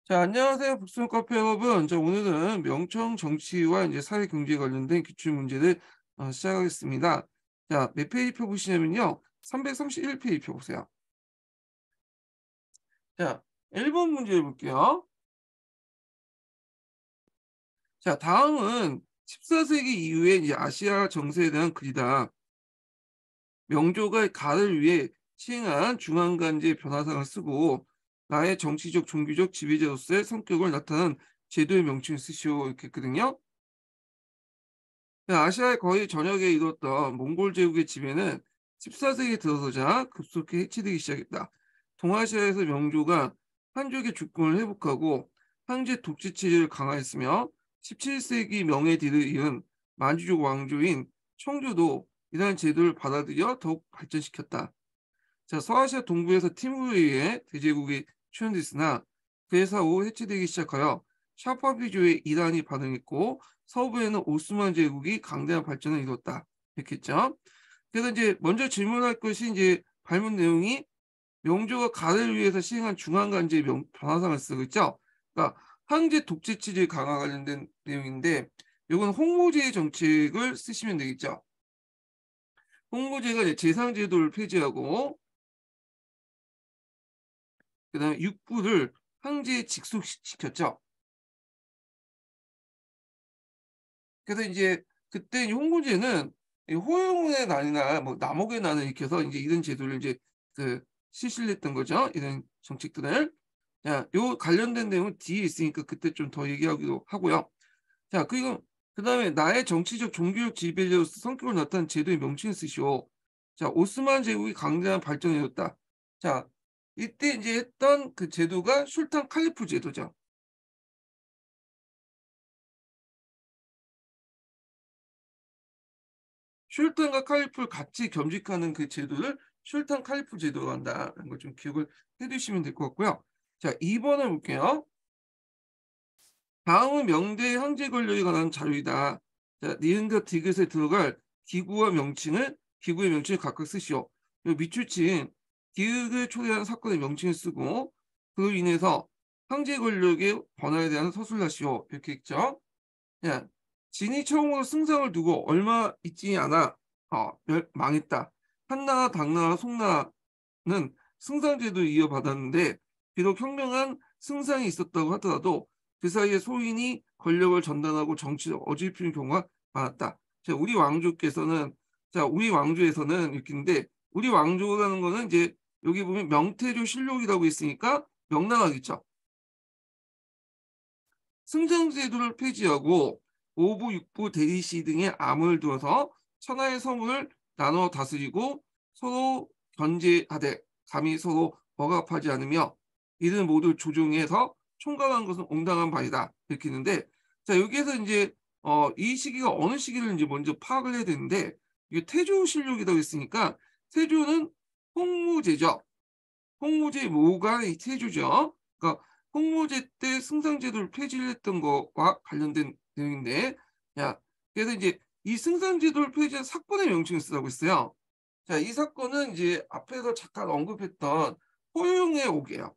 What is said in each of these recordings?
자, 안녕하세요. 북스원 카페 여러분. 자, 오늘은 명청 정치와 이제 사회 경제에 관련된 기출 문제를 시작하겠습니다. 자, 몇 페이지 펴 보시냐면요. 331페이지 펴 보세요. 자, 1번 문제 볼게요. 자, 다음은 14세기 이후에 이제 아시아 정세에 대한 글이다. 명조가 가를 위해 시행한 중앙간제 변화상을 쓰고 나의 정치적, 종교적 지배자로서의 성격을 나타낸 제도의 명칭을 쓰시오. 이렇게 했거든요. 아시아의 거의 전역에 이뤘던 몽골 제국의 지배는 14세기 들어서자 급속히 해체되기 시작했다. 동아시아에서 명조가 한족의 주권을 회복하고 황제 독재 체제를 강화했으며 17세기 명예딜을 이은 만주족 왕조인 청조도 이러한 제도를 받아들여 더욱 발전시켰다. 자, 서아시아 동부에서 티무르에 의해 대제국이 출현됐으나 그의 사후 해체되기 시작하여 샤파비조의 이란이 반응했고 서부에는 오스만 제국이 강대한 발전을 이뤘다. 이렇게 했죠. 그래서 이제 먼저 질문할 것이 이제 발문 내용이 명조가 가를 위해서 시행한 중앙간제 변화상을 쓰고 있죠. 그러니까 황제 독재 체제 강화 관련된 내용인데 이건 홍무제의 정책을 쓰시면 되겠죠. 홍무제가 이제 재상제도를 폐지하고 그다음에 육부를 황제에 직속시켰죠. 그래서 이제 그때 홍무제는 이 호용의 난이나 뭐 남옥의 난을 일으켜서 이제 이런 제도를 이제 그 실시를 했던 거죠. 이런 정책들을. 자, 요 관련된 내용은 뒤에 있으니까 그때 좀 더 얘기하기도 하고요. 자, 그리고 그다음에 나의 정치적 종교적 지배자로서 성격을 나타낸 제도의 명칭을 쓰시오. 자, 오스만 제국이 강대한 발전을 이뤘다. 자, 이때 이제 했던 그 제도가 술탄 칼리프 제도죠. 슐탄과 칼리프를 같이 겸직하는 그 제도를 슐탄 칼리프 제도로 한다는 걸 좀 기억을 해 두시면 될 것 같고요. 자, 2번을 볼게요. 다음은 명대의 황제 권력에 관한 자료이다. 자, 니은과 디귿에 들어갈 기구의 명칭을 각각 쓰시오. 요 밑줄친 디귿을 초래하는 사건의 명칭을 쓰고 그로 인해서 황제 권력의 번화에 대한 서술하시오. 이렇게 있죠. 예. 진이 처음으로 승상을 두고 얼마 있지 않아 망했다. 한나라, 당나라, 송나라는 승상제도를 이어받았는데 비록 현명한 승상이 있었다고 하더라도 그 사이에 소인이 권력을 전단하고 정치를 어지럽히는 경우가 많았다. 자, 우리 왕조에서는 이렇게 있는데 우리 왕조라는 거는 이제 여기 보면 명태조 실록이라고 있으니까 명나라겠죠. 승정제도를 폐지하고 오부, 육부, 대리시 등의 암을 두어서 천하의 서문을 나눠 다스리고 서로 견제하되 감히 서로 억압하지 않으며 이들 모두 조정해서 총괄한 것은 온당한 바이다. 이렇게 있는데 자, 여기에서 이제 이 시기가 어느 시기를 이제 먼저 파악을 해야 되는데 이게 태조실록이라고 했으니까 태조는 홍무제죠. 홍무제 모가 이 태조죠. 그러니까 홍무제 때 승상제도를 폐지를 했던 거와 관련된 내용인데, 야, 그래서 이제 이 승상제도를 폐지한 사건의 명칭을 쓰라고 했어요. 자, 이 사건은 이제 앞에서 잠깐 언급했던 호용의 옥이에요.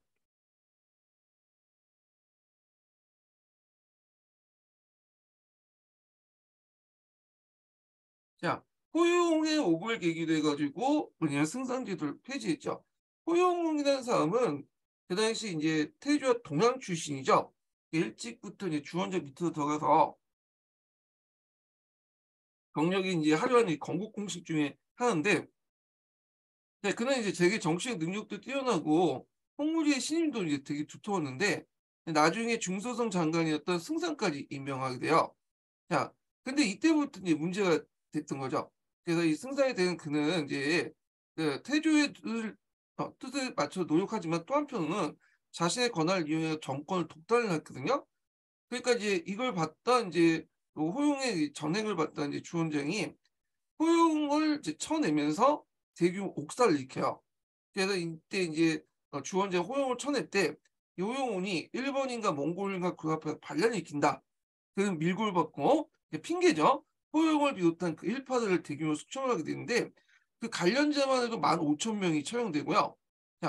자, 호용의 옥을 계기로 해가지고 뭐냐 승상제도를 폐지했죠. 호용이라는 사람은 그 당시 이제 태조와 동양 출신이죠. 일찍부터 이제 주원적 밑으로 들어가서 경력이 이제 화려한 이 건국 공식 중에 하나인데 네, 그는 이제 되게 정치적 능력도 뛰어나고 홍무리의 신임도 이제 되게 두터웠는데 나중에 중서성 장관이었던 승상까지 임명하게 돼요. 자, 근데 이때부터 이제 문제가 됐던 거죠. 그래서 이 승상이 된 그는 이제 그 태조의 뜻을 맞춰 노력하지만 또 한편으로는 자신의 권한을 이용해 정권을 독단을 했거든요. 그러니까 이제 이걸 봤던 이제 그 호용의 전행을 봤던 이제 주원장이 호용을 이제 쳐내면서 대규모 옥사를 일으켜요. 그래서 이때 이제 주원자가 호용을 쳐냈대. 이 호용운이 일본인가 몽골인가 그 앞에 반란을 일으킨다. 그 밀고를 받고 핑계죠. 호용을 비롯한 그 일파들을 대규모 숙청을 하게 되는데 그 관련자만 해도 15,000명이 처형되고요. 자,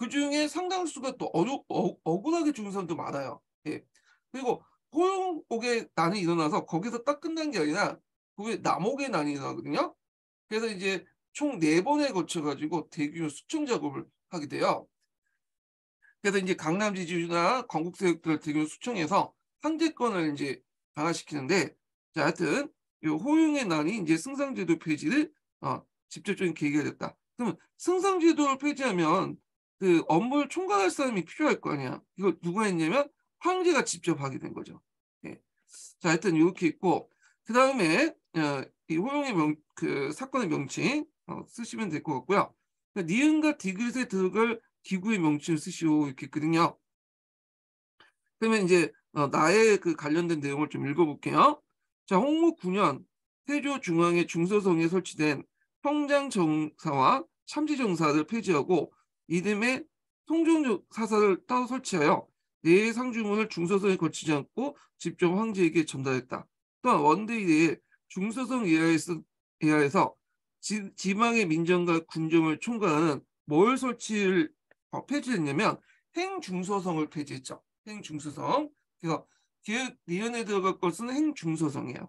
그중에 상당수가 또 억울하게 죽은 사람도 많아요. 예. 그리고 호용옥에 난이 일어나서 거기서 딱 끝난 게 아니라 그 후에 남옥에 난이 일어나거든요. 그래서 이제 총 4번에 걸쳐 가지고 대규모 수청 작업을 하게 돼요. 그래서 인제 강남 지주나 건국 세력들 대규모 수청해서 황제권을 인제 강화시키는데, 자 하여튼 요 호용의 난이 인제 승상제도 폐지를 직접적인 계기가 됐다. 그러면 승상제도를 폐지하면 그 업무를 총괄할 사람이 필요할 거 아니야. 이걸 누가 했냐면 황제가 직접 하게 된 거죠. 예. 자 하여튼 요렇게 있고, 그다음에 이 호용의 사건의 명칭 쓰시면 될 것 같고요. 그 니은과 디귿에 들어갈 기구의 명칭을 쓰시오 이렇게 있거든요. 그러면 인제 나의 그 관련된 내용을 좀 읽어 볼게요. 자, 홍무 9년 세조 중앙의 중서성에 설치된 평장정사와 참지정사를 폐지하고 이듬해 통종사사를 따로 설치하여 네 상주문을 중서성에 거치지 않고 직접 황제에게 전달했다. 또한 원대 이래에 중서성 이하에서 지방의 민정과 군정을 총괄하는 뭘 폐지했냐면 행중서성을 폐지했죠. 행중서성. 그래서 기역 니은에 들어갈 것은 행중서성이에요.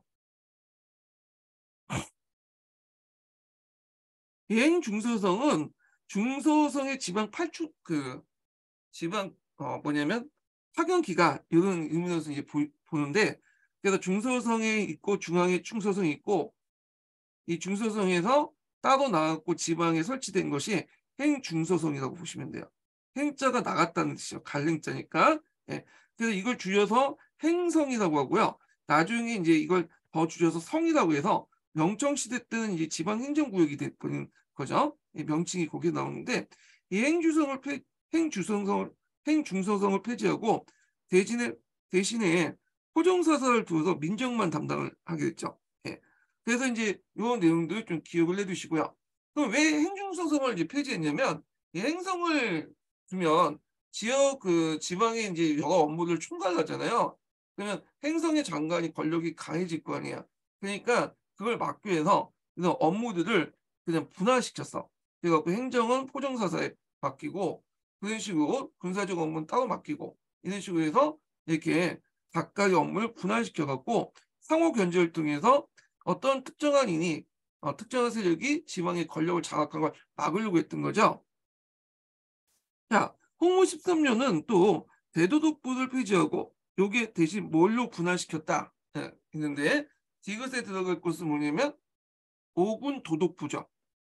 이 행중서성은 중서성의 지방 팔축 지방 뭐냐면 파견기가 이런 의미로서 이제 보는데, 그래서 중서성에 있고 중앙에 충서성이 있고 이 중서성에서 따로 나갔고 지방에 설치된 것이 행중서성이라고 보시면 돼요. 행자가 나갔다는 뜻이죠. 갈행자니까. 예. 그래서 이걸 줄여서 행성이라고 하고요. 나중에 이제 이걸 더 줄여서 성이라고 해서 명청시대 때는 이제 지방행정구역이 됐던 거죠. 이 명칭이 거기에 나오는데, 이 행주성성을 행중서성을 폐지하고 대신에 호정사사를 두어서 민정만 담당을 하게 됐죠. 예. 그래서 인제 요 내용들 좀 기억을 해 두시고요. 그럼 왜 행중서성을 이제 폐지했냐면, 이 행성을 두면 지방의 인제 여러 업무를 총괄하잖아요. 그러면 행성의 장관이 권력이 강해질 거 아니에요. 그러니까 그걸 막기 위해서 그래서 업무들을 그냥 분할시켰어. 그래 갖고 행정은 포정사사에 맡기고 그런 식으로 군사적 업무는 따로 맡기고 이런 식으로 해서 이렇게 각각의 업무를 분할시켜 갖고 상호 견제를 통해서 어떤 특정한 세력이 지방의 권력을 장악한 걸 막으려고 했던 거죠. 자, 홍무 13년은 또 대도독부를 폐지하고 요게 대신 뭘로 분할시켰다 했는데, 디귿에 들어갈 것은 뭐냐면 오군 도독부죠.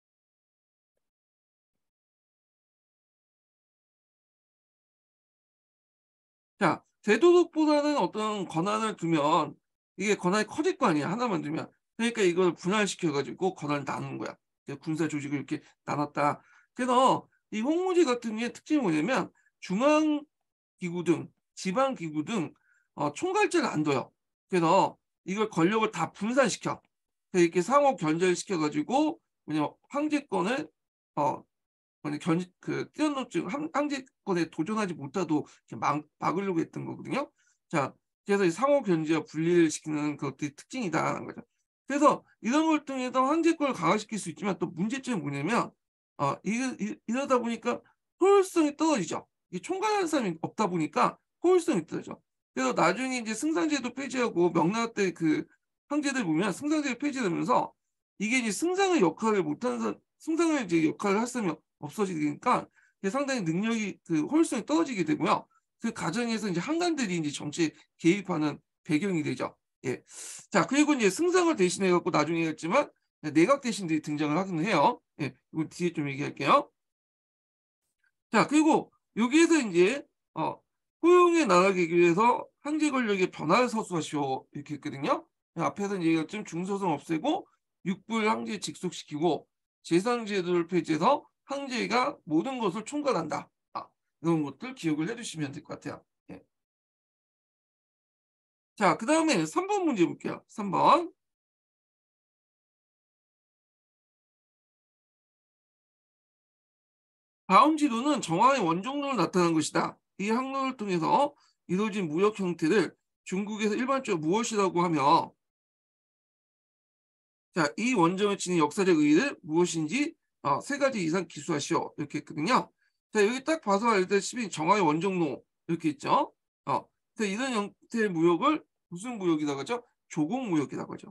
자, 대도독보다는 어떤 권한을 두면 이게 권한이 커질 거 아니야, 하나만 두면. 그러니까 이걸 분할시켜 가지고 권한을 나누는 거야. 군사 조직을 이렇게 나눴다. 그래서 이 홍무지 같은 게 특징이 뭐냐면 중앙 기구 등 지방 기구 등 총괄제를 안 둬요. 그래서 이걸 권력을 다 분산시켜. 그래서 이렇게 상호 견제시켜 가지고 뭐냐 황제권을 어 아니 뛰어넘지 황제권에 도전하지 못하도록 이렇게 막으려고 했던 거거든요. 자, 그래서 이 상호 견제와 분리를 시키는 것들이 특징이다라는 거죠. 그래서 이런 걸 통해서 황제권을 강화시킬 수 있지만 또 문제점이 뭐냐면 이러다 보니까 효율성이 떨어지죠. 이 총괄하는 사람이 없다 보니까 효율성이 떨어져. 그래서 나중에 이제 승상제도 폐지하고 명나라 때 그 황제들 보면 승상제도 폐지되면서 이게 이제 승상을 이제 역할을 할 사람이 없어지니까 이게 상당히 능력이 효율성이 떨어지게 되고요. 그 과정에서 이제 한관들이 이제 정치에 개입하는 배경이 되죠. 예. 자, 그리고 이제 승상을 대신해 갖고 나중에 했지만 내각 대신들이 등장을 하기는 해요. 예. 이거 뒤에 좀 얘기할게요. 자, 그리고 여기에서 인제 "호용의 나라기 위해서 황제 권력의 변화를 서술하시오." 이렇게 했거든요. 앞에서 얘기했지만 중서성 없애고 육부를 황제에 직속시키고 재상 제도를 폐지해서 황제가 모든 것을 총괄한다. 이런 것들 기억을 해 두시면 될 것 같아요. 예. 자, 그다음에 3번 문제 볼게요. 3 번. 다음 지도는 정황의 원종론을 나타낸 것이다. 이 항로를 통해서 이루어진 무역 형태를 중국에서 일반적으로 무엇이라고 하며, 자, 이 원점을 지닌 역사적 의의를 무엇인지 세 가지 이상 기수하시오. 이렇게 했거든요. 자, 여기 딱 봐서 알다시피 정화의 원정로 이렇게 있죠. 그래서 이런 형태의 무역을 무슨 무역이라고 하죠? 조공무역이라고 하죠.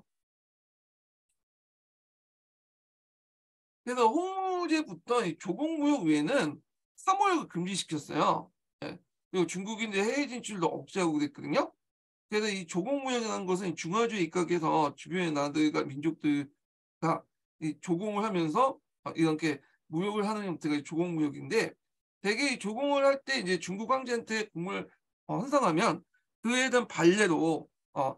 그래서 홍무제부터 이 조공무역 외에는 사무역을 금지시켰어요. 예. 그리고 중국인들 해외 진출도 억제하고 그랬거든요. 그래서 이 조공무역이라는 것은 중화주의 입각해서 주변의 나라들과 민족들과 이 조공을 하면서 이렇게 무역을 하는 형태가 조공무역인데, 대개 이 조공을 할 때 이제 중국 황제한테 공을 헌상하면 그에 대한 발례로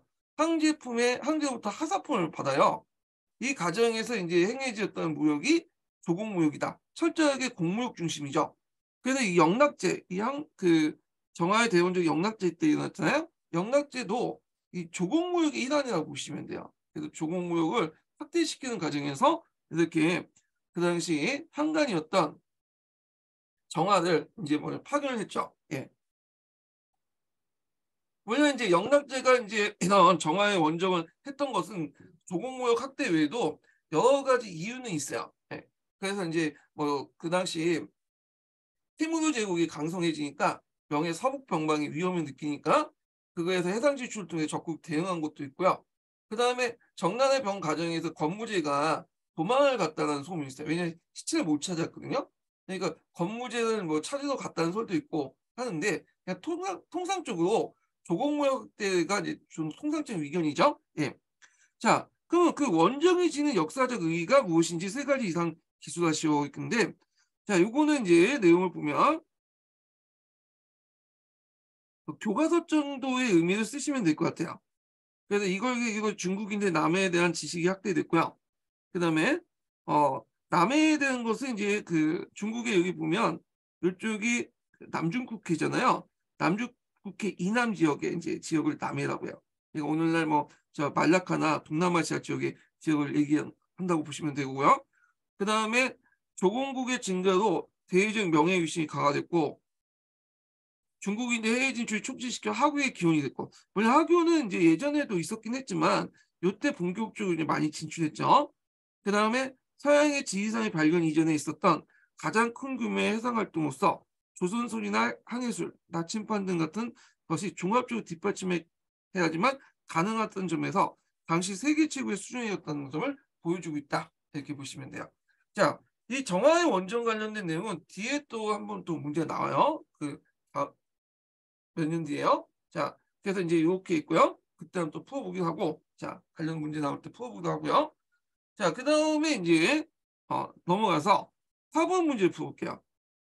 황제로부터 하사품을 받아요. 이 과정에서 이제 행해졌던 무역이 조공무역이다. 철저하게 공무역 중심이죠. 그래서 이 영락제, 정화의 대원적 영락제 때 일어났잖아요. 영락제도 이 조공무역의 일환이라고 보시면 돼요. 그래서 조공무역을 확대시키는 과정에서 이렇게 그 당시 한간이었던 정화를 이제 파견을 했죠. 예. 물론 이제 영락제가 이제 이런 정화의 원정을 했던 것은 조공무역 확대 외에도 여러 가지 이유는 있어요. 예. 그래서 이제 그 당시 티무르 제국이 강성해지니까 명예 서북 병방이 위험을 느끼니까 그거에서 해상 지출을 통해 적극 대응한 것도 있고요. 그다음에 정난의 병 과정에서 권무제가 도망을 갔다는 소문이 있어요. 왜냐하면 시체를 못 찾았거든요. 그러니까 권무제를 찾으러 갔다는 설도 있고 하는데, 그냥 통상적으로 조공무역 때가 이제 좀 통상적인 의견이죠. 예. 자, 그러면 그 원정이 지닌 역사적 의의가 무엇인지 세 가지 이상 기술하시오. 근데 자, 요거는 이제 내용을 보면 교과서 정도의 의미를 쓰시면 될 것 같아요. 그래서 이걸 중국인들 남해에 대한 지식이 확대됐고요. 그다음에 남해에 대한 것은 이제 중국에 여기 보면 이쪽이 남중국해잖아요. 남중국해 이남 지역의 이제 지역을 남해라고 해요. 그러니까 오늘날 저 말라카나 동남아시아 지역의 지역을 얘기한다고 보시면 되고요. 그다음에 조공국의 증가로 대외적 명예유신이 강화됐고, 중국인들 해외 진출을 촉진시켜 하구의 기원이 됐고, 물론 하교는 이제 예전에도 있었긴 했지만 요때 본격적으로 이제 많이 진출했죠. 그다음에 서양의 지리산의 발견 이전에 있었던 가장 큰 규모의 해상 활동으로서 조선소리나 항해술, 나침반 등 같은 것이 종합적으로 뒷받침해야지만 가능했던 점에서 당시 세계 최고의 수준이었다는 점을 보여주고 있다. 이렇게 보시면 돼요. 자, 이 정화의 원전 관련된 내용은 뒤에 또 한 번 또 문제가 나와요. 몇 년 뒤에요. 자, 그래서 이제 이렇게 있고요. 그때는 또 풀어보기도 하고, 자, 관련 문제 나올 때 풀어보기도 하고요. 자, 그 다음에 이제 넘어가서 4번 문제를 풀어볼게요.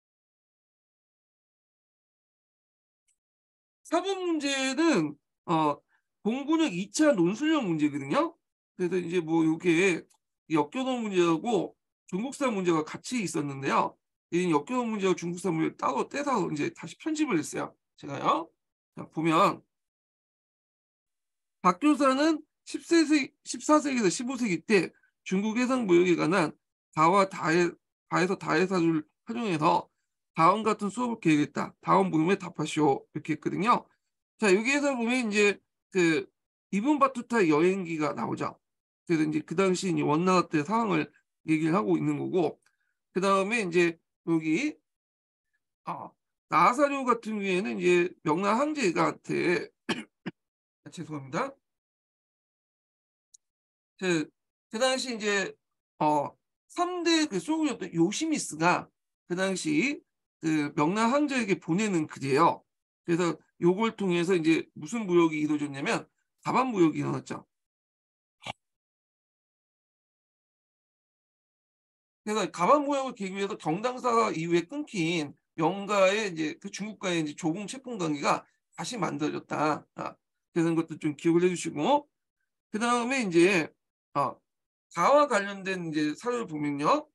4번 문제는 공군역 2차 논술형 문제거든요. 그래서 이제 요게 역교동 문제하고 중국사 문제가 같이 있었는데요. 이 역교동 문제와 중국사 문제를 따로 떼서 이제 다시 편집을 했어요. 제가요. 자, 보면 박교사는 14세기에서 15세기 때 중국 해상 무역에 관한 다와 다에서 다해사를 활용해서 다음 같은 수업을 계획했다. 다음 물음에 답하시오. 이렇게 했거든요. 자, 여기에서 보면 이제 이븐 바투타 여행기가 나오죠. 그래서 이제 그 당시 이제 원나라 때 상황을 얘기를 하고 있는 거고, 그 다음에 이제 여기 나사료 같은 경우에는 이제 명나 황제가한테 죄송합니다. 그 당시 이제 3대 소국이었던 요시미스가 그 당시 명나 황제에게 보내는 글이에요. 그래서 요걸 통해서 이제 무슨 무역이 이루어졌냐면 다반 무역이 일어났죠. 그래서 가반 무역을 계기 위해서 경당사 이후에 끊긴 명가의 이제 중국과의 이제 조공 채권 관계가 다시 만들어졌다. 그런 것도 좀 기억을 해주시고, 그 다음에 이제 가와 관련된 이제 사료를 보면요.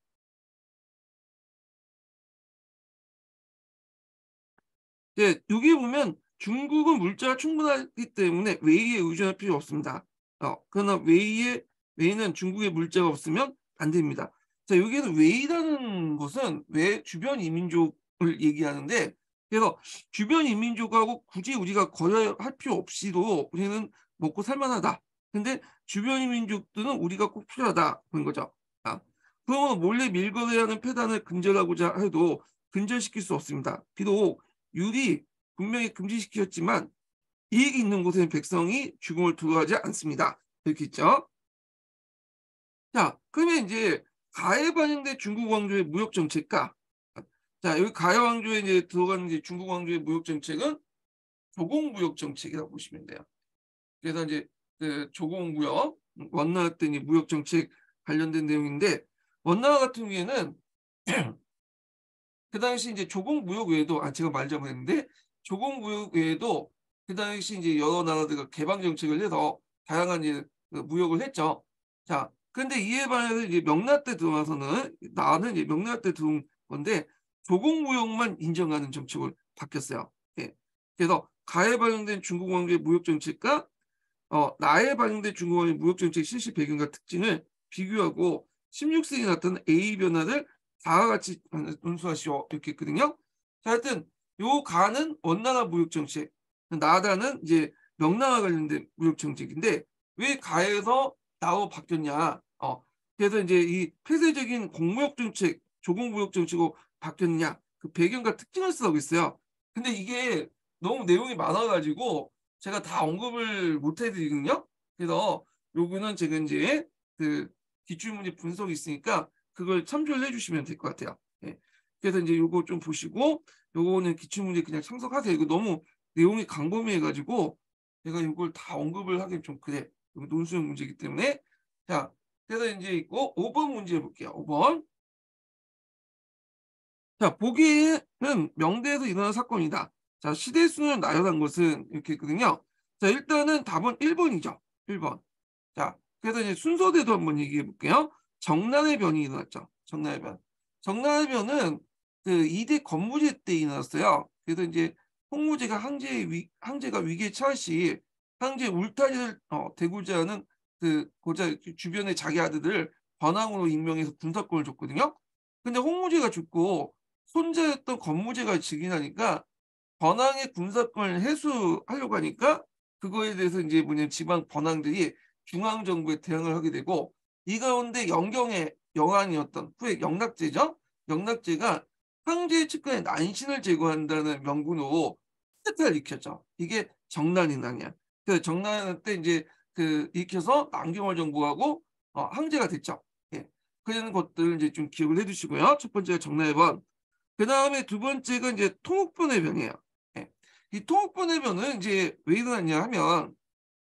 네, 여기 보면 중국은 물자가 충분하기 때문에 웨이에 의존할 필요 없습니다. 그러나 웨이는 중국에 물자가 없으면 안 됩니다. 자, 여기에서 웨이라는 것은 왜 주변 이민족을 얘기하는데, 그래서 주변 이민족하고 굳이 우리가 거래할 필요 없이도 우리는 먹고 살만하다. 근데 주변 이민족들은 우리가 꼭 필요하다. 그런 거죠. 그러면 몰래 밀거래하는 폐단을 근절하고자 해도 근절시킬 수 없습니다. 비록 율이 분명히 금지시켰지만 이익이 있는 곳에는 백성이 죽음을 두려워하지 않습니다. 이렇게 있죠. 자, 그러면 이제 가해 반영된 중국 왕조의 무역 정책과 자, 여기 가해 왕조에 이제 들어가는 이제 중국 왕조의 무역 정책은 조공 무역 정책이라고 보시면 돼요. 그래서 이제 그 조공 무역 원나라 때 무역 정책 관련된 내용인데 원나라 같은 경우에는 그 당시 이제 조공 무역 외에도 제가 말 잘못했는데 조공 무역 외에도 그 당시 이제 여러 나라들과 개방 정책을 해서 다양한 이제 그 무역을 했죠. 자, 근데 이에 반해서 이제 명나라 때 들어와서는 나는 이제 명나라 때 들어온 건데 조공 무역만 인정하는 정책으로 바뀌었어요. 예. 그래서 가에 반영된 중국 왕조의 무역 정책과 나에 반영된 중국 왕조의 무역 정책 실시 배경과 특징을 비교하고 16세기에 나타난 A 변화를 다와 같이 논수하시오 이렇게 했거든요. 자, 하여튼 요 가는 원나라 무역 정책, 나다는 이제 명나라 관련된 무역 정책인데 왜 가에서 나로 바뀌었냐? 그래서 이제 이 폐쇄적인 공무역 정책, 조공무역 정책으로 바뀌었냐? 그 배경과 특징을 쓰고 있어요. 근데 이게 너무 내용이 많아가지고 제가 다 언급을 못 해드리거든요. 그래서 요거는 제가 이제 그 기출문제 분석이 있으니까 그걸 참조를 해주시면 될 것 같아요. 예. 그래서 이제 요거 좀 보시고 요거는 기출문제 그냥 참석하세요. 이거 너무 내용이 광범위해가지고 제가 이걸 다 언급을 하기 좀 그래. 이거 논술형 문제이기 때문에 자, 그래서 이제 있고 5번 문제 볼게요. 5번. 자, 보기에는 명대에서 일어난 사건이다. 자, 시대순을 나열한 것은 이렇게 있거든요. 자, 일단은 답은 1번이죠. 1번. 자, 그래서 이제 순서대로 한번 얘기해 볼게요. 정난의 변이 일어났죠. 정난의 변. 정난의 변은 그 2대 건무제 때 일어났어요. 그래서 이제 홍무제가 항제가 위기에 처할 시 항제 울타리를 대고자 하는 그 고자 주변의 자기 아들을 관왕으로 임명해서 군사권을 줬거든요. 근데 홍무제가 죽고 손자였던 건무제가 즉위하니까 번왕의 군사권을 해수하려고 하니까 그거에 대해서 이제 뭐냐면 지방 번왕들이 중앙 정부에 대응을 하게 되고 이 가운데 영경의 영안이었던 후에 영락제죠. 영락제가 황제의 측근에 난신을 제거한다는 명분으로 쿠데타를 일으켰죠. 이게 정난이난이야. 그래서 정난 때 이제 그 일으켜서 남경월 정부하고 황제가 됐죠. 예. 그런 것들 이제 좀 기억을 해두시고요. 첫 번째가 정난의 번. 그 다음에 두 번째가 이제 통옥분의 변이에요. 예. 이 통옥분의 변은 이제 왜 일어났냐 하면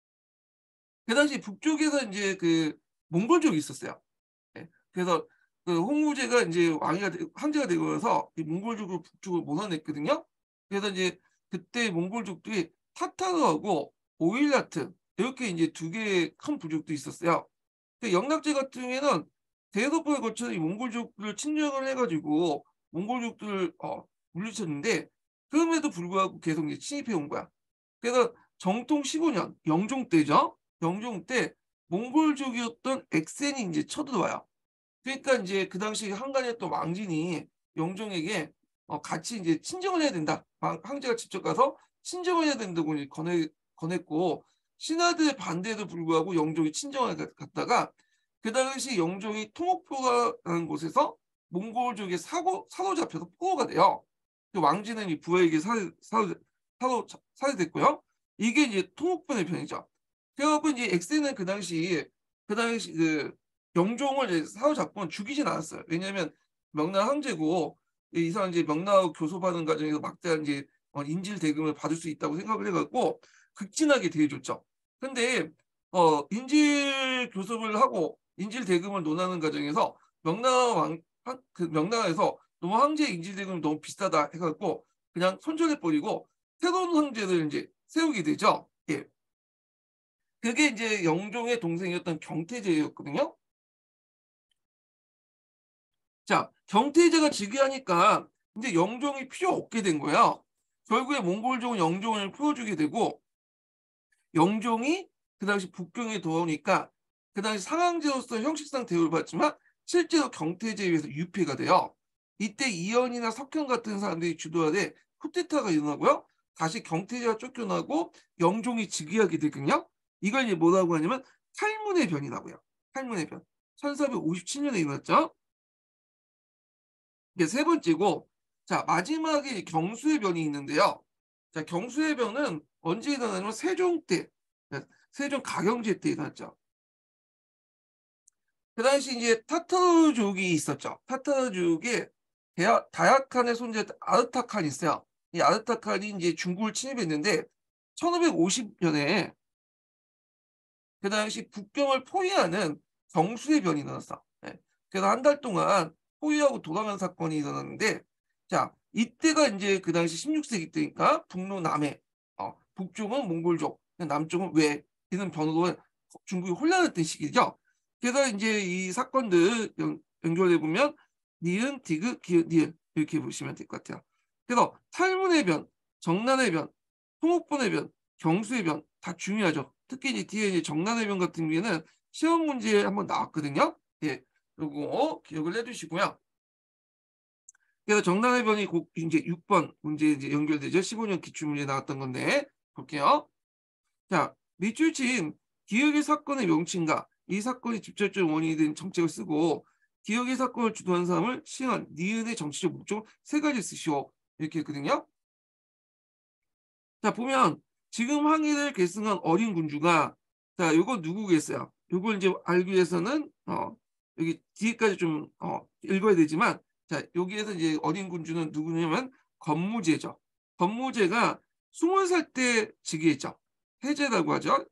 그 당시 북쪽에서 이제 그 몽골족이 있었어요. 예. 그래서 그 홍무제가 이제 황제가 되고 나서 이 몽골족을 북쪽으로 몰아냈거든요. 그래서 이제 그때 몽골족들이 타타르하고 오일라트 이렇게 이제 두 개의 큰 부족도 있었어요. 영락제 같은 경우에는 대서포에 거쳐서 이 몽골족들을 침략을 해가지고 몽골족들을 물리쳤는데 그럼에도 불구하고 계속 이제 침입해 온 거야. 그래서 정통 15년 영종 때죠. 영종 때 몽골족이었던 엑센이 이제 쳐들어와요. 그러니까 이제 그 당시 한간이었던 왕진이 영종에게 같이 이제 친정을 해야 된다. 황제가 직접 가서 친정을 해야 된다고 이제 권했고 신하들의 반대에도 불구하고 영종이 친정을 갔다가 그 당시 영종이 통옥포라는 곳에서 몽골족에 사로잡혀서 포로가 돼요. 그 왕진은 이 부하에게 살해됐고요. 이게 이제 통옥분의 편이죠. 그래갖고 이제 엑센은 그 당시 그 영종을 사로잡고는 죽이진 않았어요. 왜냐하면 명나라 황제고 이 사람 이제 명나라 교섭하는 과정에서 막대한 이제 인질 대금을 받을 수 있다고 생각을 해갖고 극진하게 대해줬죠. 근데 인질 교섭을 하고 인질 대금을 논하는 과정에서 명나라에서 너무 황제 인질 대금이 너무 비싸다 해갖고 그냥 손절해 버리고 새로운 황제를 이제 세우게 되죠. 예. 그게 이제 영종의 동생이었던 경태제였거든요. 자, 경태제가 즉위하니까 이제 영종이 필요 없게 된 거야. 결국에 몽골족은 영종을 풀어주게 되고 영종이 그 당시 북경에 들어오니까 그 당시 상황제로서 형식상 대우를 받지만 실제로 경태제에 의해서 유폐가 돼요. 이때 이연이나 석형 같은 사람들이 주도하되 쿠데타가 일어나고요. 다시 경태제가 쫓겨나고 영종이 즉위하게 되거든요. 이걸 이제 뭐라고 하냐면 탈문의 변이라고요. 탈문의 변. 1457년에 일어났죠. 이게 세 번째고 자, 마지막에 경수의 변이 있는데요. 자, 경수의 변은 언제 일어나냐면 세종 때, 세종 가경제 때 일어났죠. 그 당시 이제 타타르족이 있었죠. 타타르족에 다약칸의 손자 아르타칸이 있어요. 이 아르타칸이 이제 중국을 침입했는데 1550년에 그 당시 북경을 포위하는 경수의 변이 일어났어. 예. 그래서 한 달 동안 포위하고 돌아간 사건이 일어났는데, 자, 이때가 이제 그 당시 16세기 때니까 북로 남해, 북쪽은 몽골족, 남쪽은 외 이런 변으로 중국이 혼란했던 시기죠. 그래서 이제 이 사건들 연결해 보면 니은, 디귿, 기읒, 니은 이렇게 보시면 될 것 같아요. 그래서 탈문의 변, 정난의 변, 통옥분의 변, 경수의 변 다 중요하죠. 특히 이제 뒤에 이제 정난의 변 같은 경우에는 시험 문제에 한번 나왔거든요. 예, 요거 기억을 해두시고요. 그래서 정난의 변이 곧 이제 6번 문제 이제 연결되죠. 15년 기출 문제 나왔던 건데 볼게요. 자, 밑줄 친 기억의 사건의 명칭과 이 사건이 직접적 원인이 된 정책을 쓰고 기억의 사건을 주도한 사람을 시행한 니은의 정치적 목적 세 가지 쓰시오. 이렇게 했거든요. 자, 보면 지금 항해를 계승한 어린 군주가 자, 요거 누구겠어요? 요걸 이제 알기 위해서는 여기 뒤에까지 좀 읽어야 되지만 자, 여기에서 이제 어린 군주는 누구냐면 건무제죠. 건무제가 20살 때 즉위했죠. 해제라고 하죠.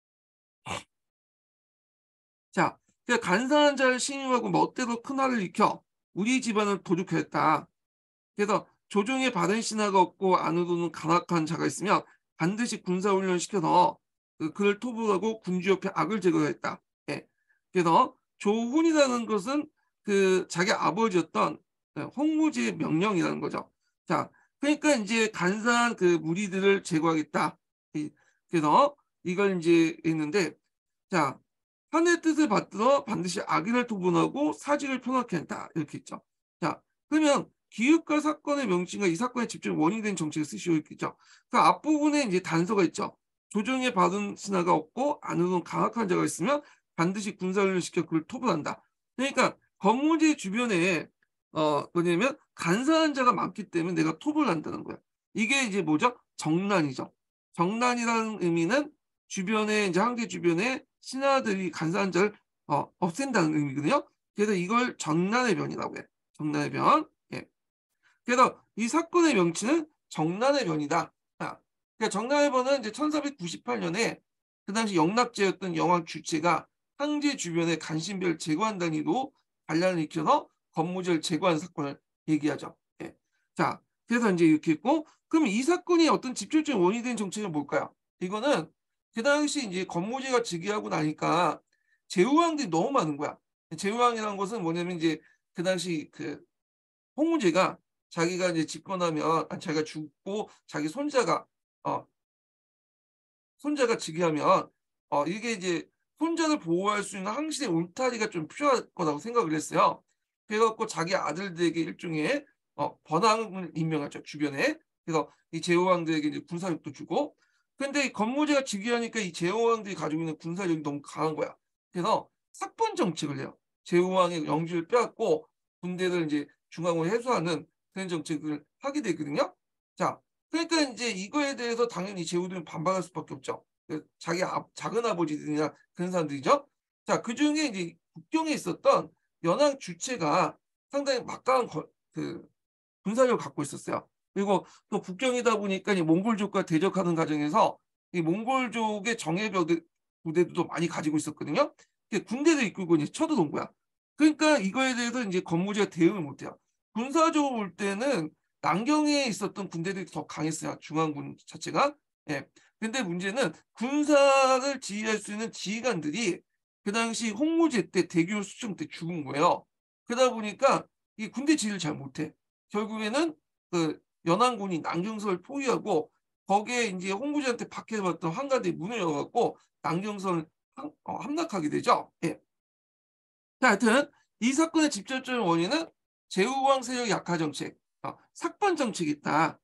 자, 그러니까 간사한 자를 신임하고 멋대로 큰 화를 일으켜 우리 집안을 도둑했다. 그래서 조정에 바른 신하가 없고 안으로는 간악한 자가 있으면 반드시 군사훈련 시켜서 그를 토벌하고 군주 옆에 악을 제거했다. 예. 그래서 조훈이라는 것은 그 자기 아버지였던 홍무지의 명령이라는 거죠. 자, 그러니까 이제 간사한 그 무리들을 제거하겠다. 그래서 이걸 이제 했는데, 자, 하늘의 뜻을 받들어 반드시 악인을 토분하고 사직을 편하게 한다. 이렇게 했죠. 자, 그러면 기획과 사건의 명칭과 이 사건의 집중 원인이 된 정책을 쓰시고 있겠죠. 그 앞부분에 이제 단서가 있죠. 조정에 받은 신하가 없고 안으로는 강악한 자가 있으면 반드시 군사훈련을 시켜 그를 토벌한다. 그러니까 건물의 주변에 뭐냐면 간사한 자가 많기 때문에 내가 토벌한다는 거야. 이게 이제 뭐죠? 정난이죠. 정난이라는 의미는 주변에 이제 항대 주변에 신하들이 간사한 자를 없앤다는 의미거든요. 그래서 이걸 정난의 변이라고 해. 정난의 변. 예. 그래서 이 사건의 명칭은 정난의 변이다. 그러니까 정난의 변은 이제 1498년에 그 당시 영락제였던 영왕 주체가 황제 주변에 간신별 제거한 단위로 반란을 일으켜서 건무제를 제거한 사건을 얘기하죠. 예. 자, 그래서 이제 이렇게 했고, 그럼 이 사건이 어떤 직접적인 원인이 된 정책은 뭘까요? 이거는 그 당시 이제 건무제가 즉위하고 나니까 제후왕들이 너무 많은 거야. 제후왕이라는 것은 뭐냐면 이제 그 당시 그 홍무제가 자기가 이제 집권하면 자기가 죽고 자기 어 손자가 즉위하면 이게 이제 손자를 보호할 수 있는 항시의 울타리가 좀 필요할 거라고 생각을 했어요. 그래 갖고 자기 아들들에게 일종의 번항을 임명하죠, 주변에. 그래서 이 제후왕들에게 이제 군사력도 주고. 근데 이 건무제가 즉위하니까 이 제후왕들이 가지고 있는 군사력이 너무 강한 거야. 그래서 삭번 정책을 해요. 제후왕의 영주를 빼앗고 군대를 이제 중앙으로 해소하는 그런 정책을 하게 되거든요. 자, 그러니까 이제 이거에 대해서 당연히 제후들은 반발할 수밖에 없죠. 자기 작은 아버지들이나 그런 사람들이죠. 자, 그중에 이제 북경에 있었던 연항 주체가 상당히 막강한 그 군사력을 갖고 있었어요. 그리고 또 북경이다 보니까 이 몽골족과 대적하는 과정에서 이 몽골족의 부대도 많이 가지고 있었거든요. 군대를 이끌고 이제 쳐들어온 거야. 그러니까 이거에 대해서 이제 건무제가 대응을 못해요. 군사적으로 볼 때는 남경에 있었던 군대들이 더 강했어요. 중앙군 자체가. 예. 근데 문제는 군사를 지휘할 수 있는 지휘관들이 그 당시 홍무제 때 대규모 수청 때 죽은 거예요. 그러다 보니까 이 군대 지휘를 잘 못해. 결국에는 그 연안군이 남경선을 포위하고 거기에 이제 홍무제한테 박해받던 한가들이 문을 열어갖고 남경선을 함락하게 되죠. 예. 자, 하여튼 이 사건의 직접적인 원인은 제후왕 세력 약화 정책, 삭번 정책이 있다.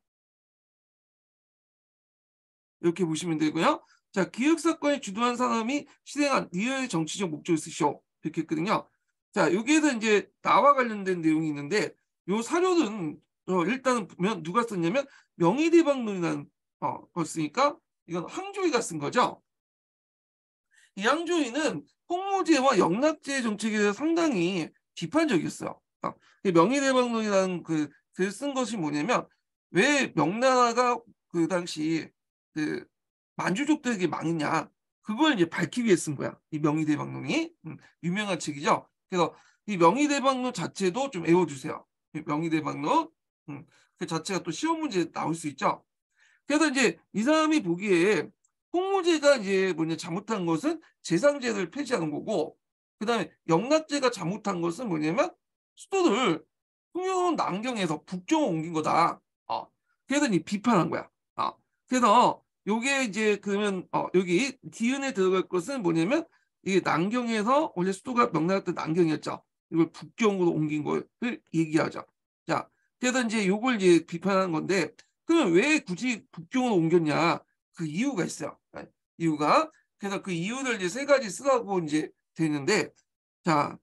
이렇게 보시면 되고요. 자, 기획 사건이 주도한 사람이 실행한 리얼의 정치적 목적을 쓰시오. 이렇게 했거든요. 자, 여기에서 이제 나와 관련된 내용이 있는데 요 사료는 일단은 보면 누가 썼냐면 명의대방론이라는 걸 쓰니까 이건 항조이가 쓴 거죠. 이 항조이는 홍무제와 영락제 정책에 대해서 상당히 비판적이었어요. 이 명의대방론이라는 그 글 쓴 것이 뭐냐면 왜 명나라가 그 당시 그 만주족들에게 망했냐 그걸 이제 밝히기 위해 쓴 거야. 이 명의대방론이 유명한 책이죠. 그래서 이 명의대방론 자체도 좀 외워주세요. 이 명의대방론 그 자체가 또 시험 문제에 나올 수 있죠. 그래서 이제 이 사람이 보기에 홍무제가 이제 뭐냐 잘못한 것은 재상제를 폐지하는 거고, 그다음에 영락제가 잘못한 것은 뭐냐면 수도를 통영 남경에서 북경으로 옮긴 거다. 그래서 이 비판한 거야. 그래서 요게 이제 그러면 여기 디은에 들어갈 것은 뭐냐면 이게 남경에서 원래 수도가 명나라 때 남경이었죠. 이걸 북경으로 옮긴 걸 얘기하죠. 자, 그래서 이제 요걸 이제 비판하는 건데 그러면 왜 굳이 북경으로 옮겼냐? 그 이유가 있어요. 이유가. 그래서 그 이유를 이제 세 가지 쓰라고 이제 되는데, 자,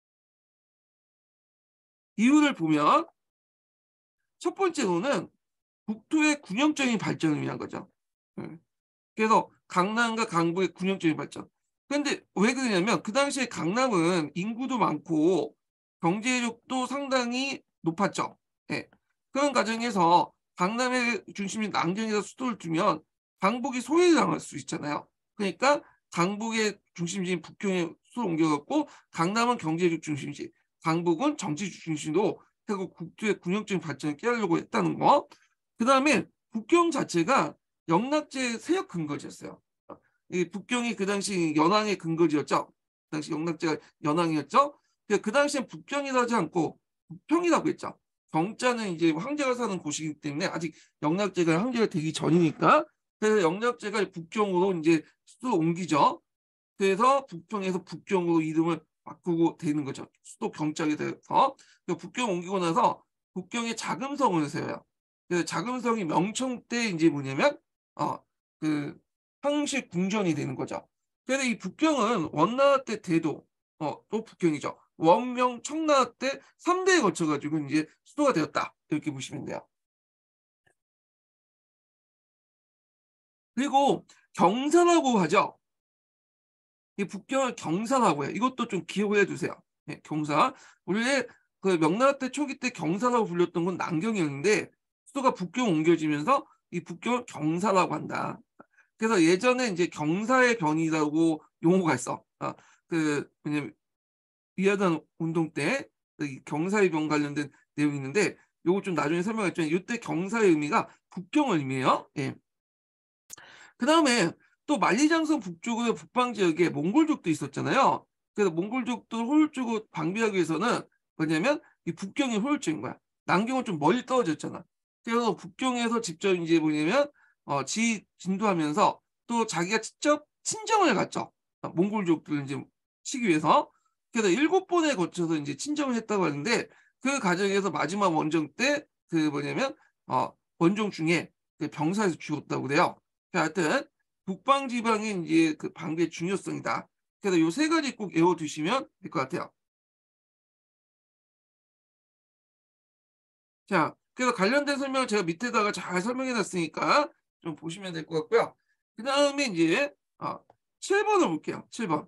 이유를 보면 첫 번째로는 국토의 균형적인 발전을 위한 거죠. 예. 그래서 강남과 강북의 균형적인 발전. 그런데 왜 그러냐면 그 당시에 강남은 인구도 많고 경제력도 상당히 높았죠. 예. 그런 과정에서 강남의 중심인 남경에서 수도를 두면 강북이 소외당할 수 있잖아요. 그러니까 강북의 중심지인 북경에 수도를 옮겨갖고 강남은 경제력 중심지, 강북은 정치적 중심으로 해고 국토의 균형적인 발전을 깨하려고 했다는 거. 그 다음에 북경 자체가 영락제의 세력 근거지였어요. 이 북경이 그 당시 연항의 근거지였죠. 그 당시 영락제가 연항이었죠. 그 당시엔 북경이라고 하지 않고 북평이라고 했죠. 경자는 이제 황제가 사는 곳이기 때문에 아직 영락제가 황제가 되기 전이니까 그래서 영락제가 북경으로 이제 수도 옮기죠. 그래서 북평에서 북경으로 이름을 바꾸고 되는 거죠. 수도 경짝이 돼서 북경 옮기고 나서 북경에 자금성을 세워요. 그 자금성이 명청 때 이제 뭐냐면 그 황실 궁전이 되는 거죠. 그래서 이 북경은 원나라 때 대도 또 북경이죠. 원명 청나라 때 3대에 거쳐 가지고 이제 수도가 되었다. 이렇게 보시면 돼요. 그리고 경사라고 하죠. 이 북경을 경사라고 해요. 이것도 좀 기억을 해두세요. 네, 경사. 원래 그 명나라 때 초기 때 경사라고 불렸던 건 남경이었는데 수도가 북경 옮겨지면서 이 북경을 경사라고 한다. 그래서 예전에 이제 경사의 변이라고 용어가 있어. 그 뭐냐면 위화단 운동 때 이 경사의 변 관련된 내용이 있는데 요거 좀 나중에 설명했지만 이때 경사의 의미가 북경을 의미해요. 예. 그 다음에 또 만리장성 북쪽의 북방 지역에 몽골족도 있었잖아요. 그래서 몽골족도 호율적으로 방비하기 위해서는 뭐냐면 이 북경이 호율적인 거야. 남경은 좀 멀리 떨어졌잖아. 그래서 북경에서 직접 이제 뭐냐면 진도하면서 또 자기가 직접 친정을 갔죠. 몽골족들 이제 치기 위해서. 그래서 7번에 거쳐서 이제 친정을 했다고 하는데 그 과정에서 마지막 원정 때 그 뭐냐면 원정 중에 그 병사에서 죽었다고 그래요. 하여튼 북방 지방의 이제 그 방비의 중요성이다. 그래서 요 세 가지 꼭 외워두시면 될 것 같아요. 자, 그래서 관련된 설명을 제가 밑에다가 잘 설명해 놨으니까 좀 보시면 될 것 같고요. 그 다음에 이제 7번을 볼게요. 7번.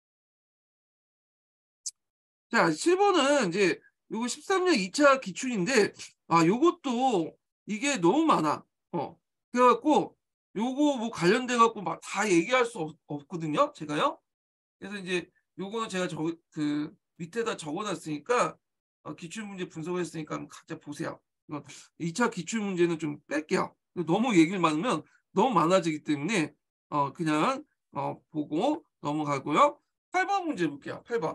자, 7번은 이제 요거 13년 2차 기출인데 요것도 이게 너무 많아. 그래갖고 요거 뭐 관련돼 갖고 막 다 얘기할 수 없거든요. 제가요. 그래서 이제 요거는 제가 그 밑에다 적어놨으니까 기출 문제 분석했으니까 한번 각자 보세요. 2차 기출 문제는 좀 뺄게요. 너무 얘기를 많으면 너무 많아지기 때문에 그냥 보고 넘어가고요. 8번 문제 볼게요. 8번.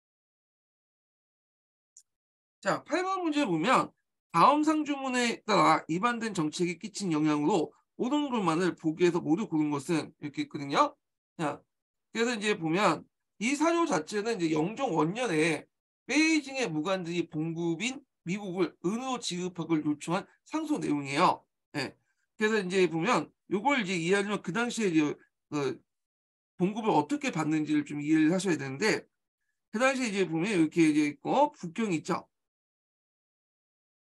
자, 8번 문제 보면 다음 상주문에 따라 입안된 정책이 끼친 영향으로 옳은 것만을 보기에서 모두 고른 것은 이렇게 있거든요. 자, 그래서 이제 보면 이 사료 자체는 이제 영종 원년에 베이징의 무관들이 봉급인 미국을 은으로 지급하기를 요청한 상소 내용이에요. 예. 그래서 이제 보면 요걸 이제 이해하려면 그 당시에 이제 그 봉급을 어떻게 받는지를 좀 이해를 하셔야 되는데 그 당시에 이제 보면 이렇게 이제 있고 북경이 있죠.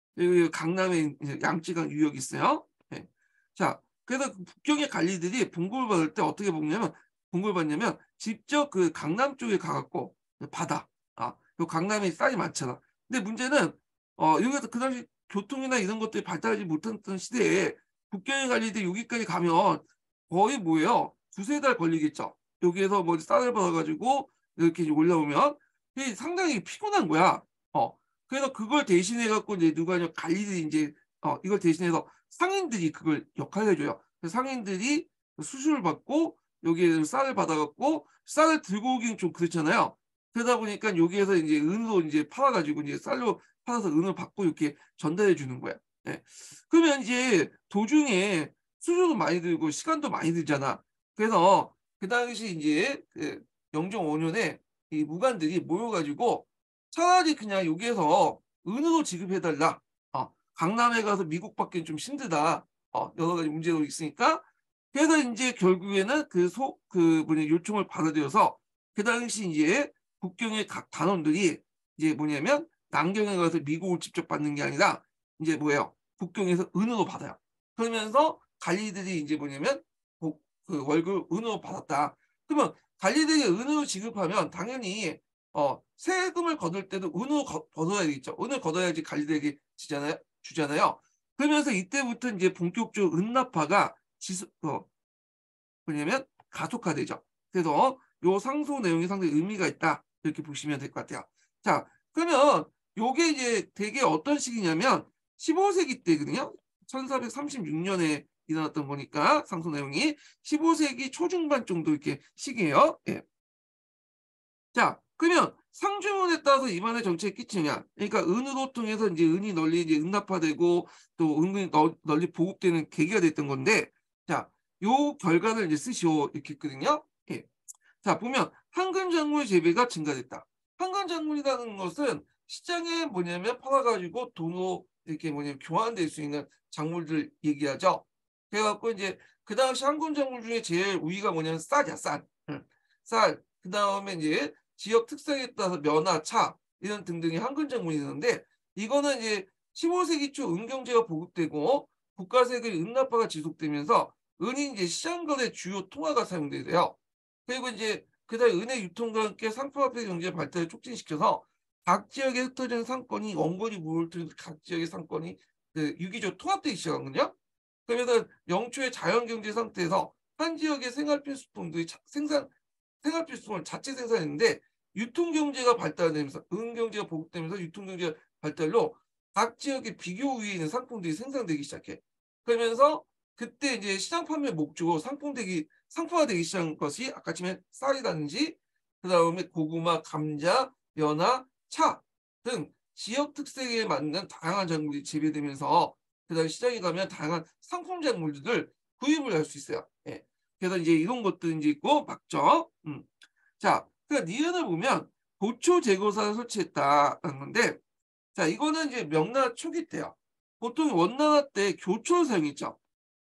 여기 강남에 이제 양쯔강 유역이 있어요. 예. 자, 그래서 그 북경의 관리들이 봉급을 받을 때 어떻게 먹냐면 봉급을 받냐면 직접 그 강남 쪽에 가 갖고 받아. 요 강남에 쌀이 많잖아. 근데 문제는 여기서 그 당시 교통이나 이런 것들이 발달하지 못했던 시대에 북경의 관리들이 여기까지 가면 거의 뭐예요? 두세 달 걸리겠죠. 여기에서 뭐 쌀을 받아 가지고 이렇게 이제 올라오면 이게 상당히 피곤한 거야. 어. 그래서 그걸 대신해 갖고 이제 누가 하냐면 관리들이 인제 이걸 대신해서 상인들이 그걸 역할을 해 줘요. 그래서 상인들이 수수료를 받고 여기에 쌀을 받아 갖고 쌀을 들고 오기는 좀 그렇잖아요. 그러다 보니까 여기에서 인제 은으로 인제 팔아 가지고 인제 쌀로 팔아서 은을 받고 이렇게 전달해 주는 거야. 예. 그러면 이제 도중에 수수료도 많이 들고 시간도 많이 들잖아. 그래서 그 당시 인제 그 영종 5 년에 이 무관들이 모여 가지고 차라리 그냥 여기에서 은으로 지급해 달라. 강남에 가서 미국 받기는 좀 힘들다. 여러 가지 문제도 있으니까. 그래서 인제 결국에는 그 뭐냐 요청을 받아들여서 그 당시 인제 북경의 각 단원들이 이제 뭐냐면 남경에 가서 미국을 직접 받는 게 아니라 인제 뭐예요? 북경에서 은으로 받아요. 그러면서 관리들이 인제 뭐냐면 그 월급을 은으로 받았다. 그러면 관리들이 은으로 지급하면 당연히 세금을 거둘 때도 은으로 거둬야겠죠. 은을 거둬야지 관리들에게 주잖아요. 그러면서 이때부터 인제 본격적으로 은납화가 뭐냐면 가속화되죠. 그래서 요 상소 내용이 상당히 의미가 있다. 이렇게 보시면 될 것 같아요. 자, 그러면 요게 이제 되게 어떤 시기냐면 15 세기 때거든요. 1436 년에 일어났던 거니까 상소 내용이 15 세기 초중반 정도 이렇게 시기예요. 예. 자, 그러면 상주문에 따라서 이반의 정책이 끼치느냐? 그러니까 은으로 통해서 인제 은이 널리 이제 은납화되고 또 은근히 널리 보급되는 계기가 됐던 건데 자, 요 결과를 이제 쓰시오 이렇게 했거든요. 예. 자, 보면 황금 작물 재배가 증가됐다. 황금 작물이라는 것은 시장에 뭐냐면 팔아 가지고 돈으로 이렇게 뭐냐면 교환될 수 있는 작물들 얘기하죠. 그래 갖고 인제 그 당시 황금 작물 중에 제일 우위가 뭐냐면 쌀이야, 쌀. 쌀. 그다음에 인제 지역 특성에 따라서 면화, 차 이런 등등의 황금 작물이 있는데 이거는 이제 15 세기 초 은경제가 보급되고 국가 세금의 은납화가 지속되면서 은이 이제 시장 거래 주요 통화가 사용되래요. 그리고 인제 그다음에 은의 유통과 함께 상품화폐 경제 발달을 촉진시켜서 각 지역에 흩어진 상권이 원거리 무역을 통해서 각 지역의 상권이 그 유기적으로 통합되기 시작하거든요. 그러면서 영초의 자연경제 상태에서 한 지역의 생활필수품들이 생활필수품을 자체 생산했는데 유통경제가 발달되면서 은경제가 보급되면서 유통경제 발달로 각 지역의 비교 우위에 있는 상품들이 생산되기 시작해. 그러면서 그때 이제 시장 판매 목적으로 상품화되기 시작한 것이 아까 지금 쌀이라든지 그다음에 고구마, 감자, 연어, 차 등 지역 특색에 맞는 다양한 작물이 재배되면서 그다음에 시장에 가면 다양한 상품 작물들을 구입을 할 수 있어요. 예. 그래서 이제 이런 것도 인제 있고 막죠. 자, 그러니까 니은을 보면 보초 제거사를 설치했다라는 건데 자, 이거는 이제 명나라 초기 때요. 보통 원나라 때 교초를 사용했죠.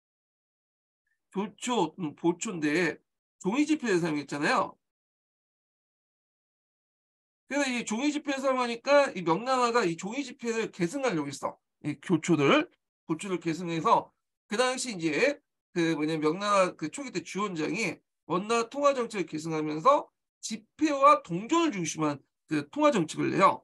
교초, 보초인데 종이 지폐를 사용했잖아요. 그래서 이 종이 지폐를 사용하니까 이 명나라가 이 종이 지폐를 계승하려고 했어. 이 보초를 계승해서 그 당시 인제 그 뭐냐면 명나라 그 초기 때 주원장이 원나라 통화 정책을 계승하면서 지폐와 동전을 중심한 그 통화 정책을 내요.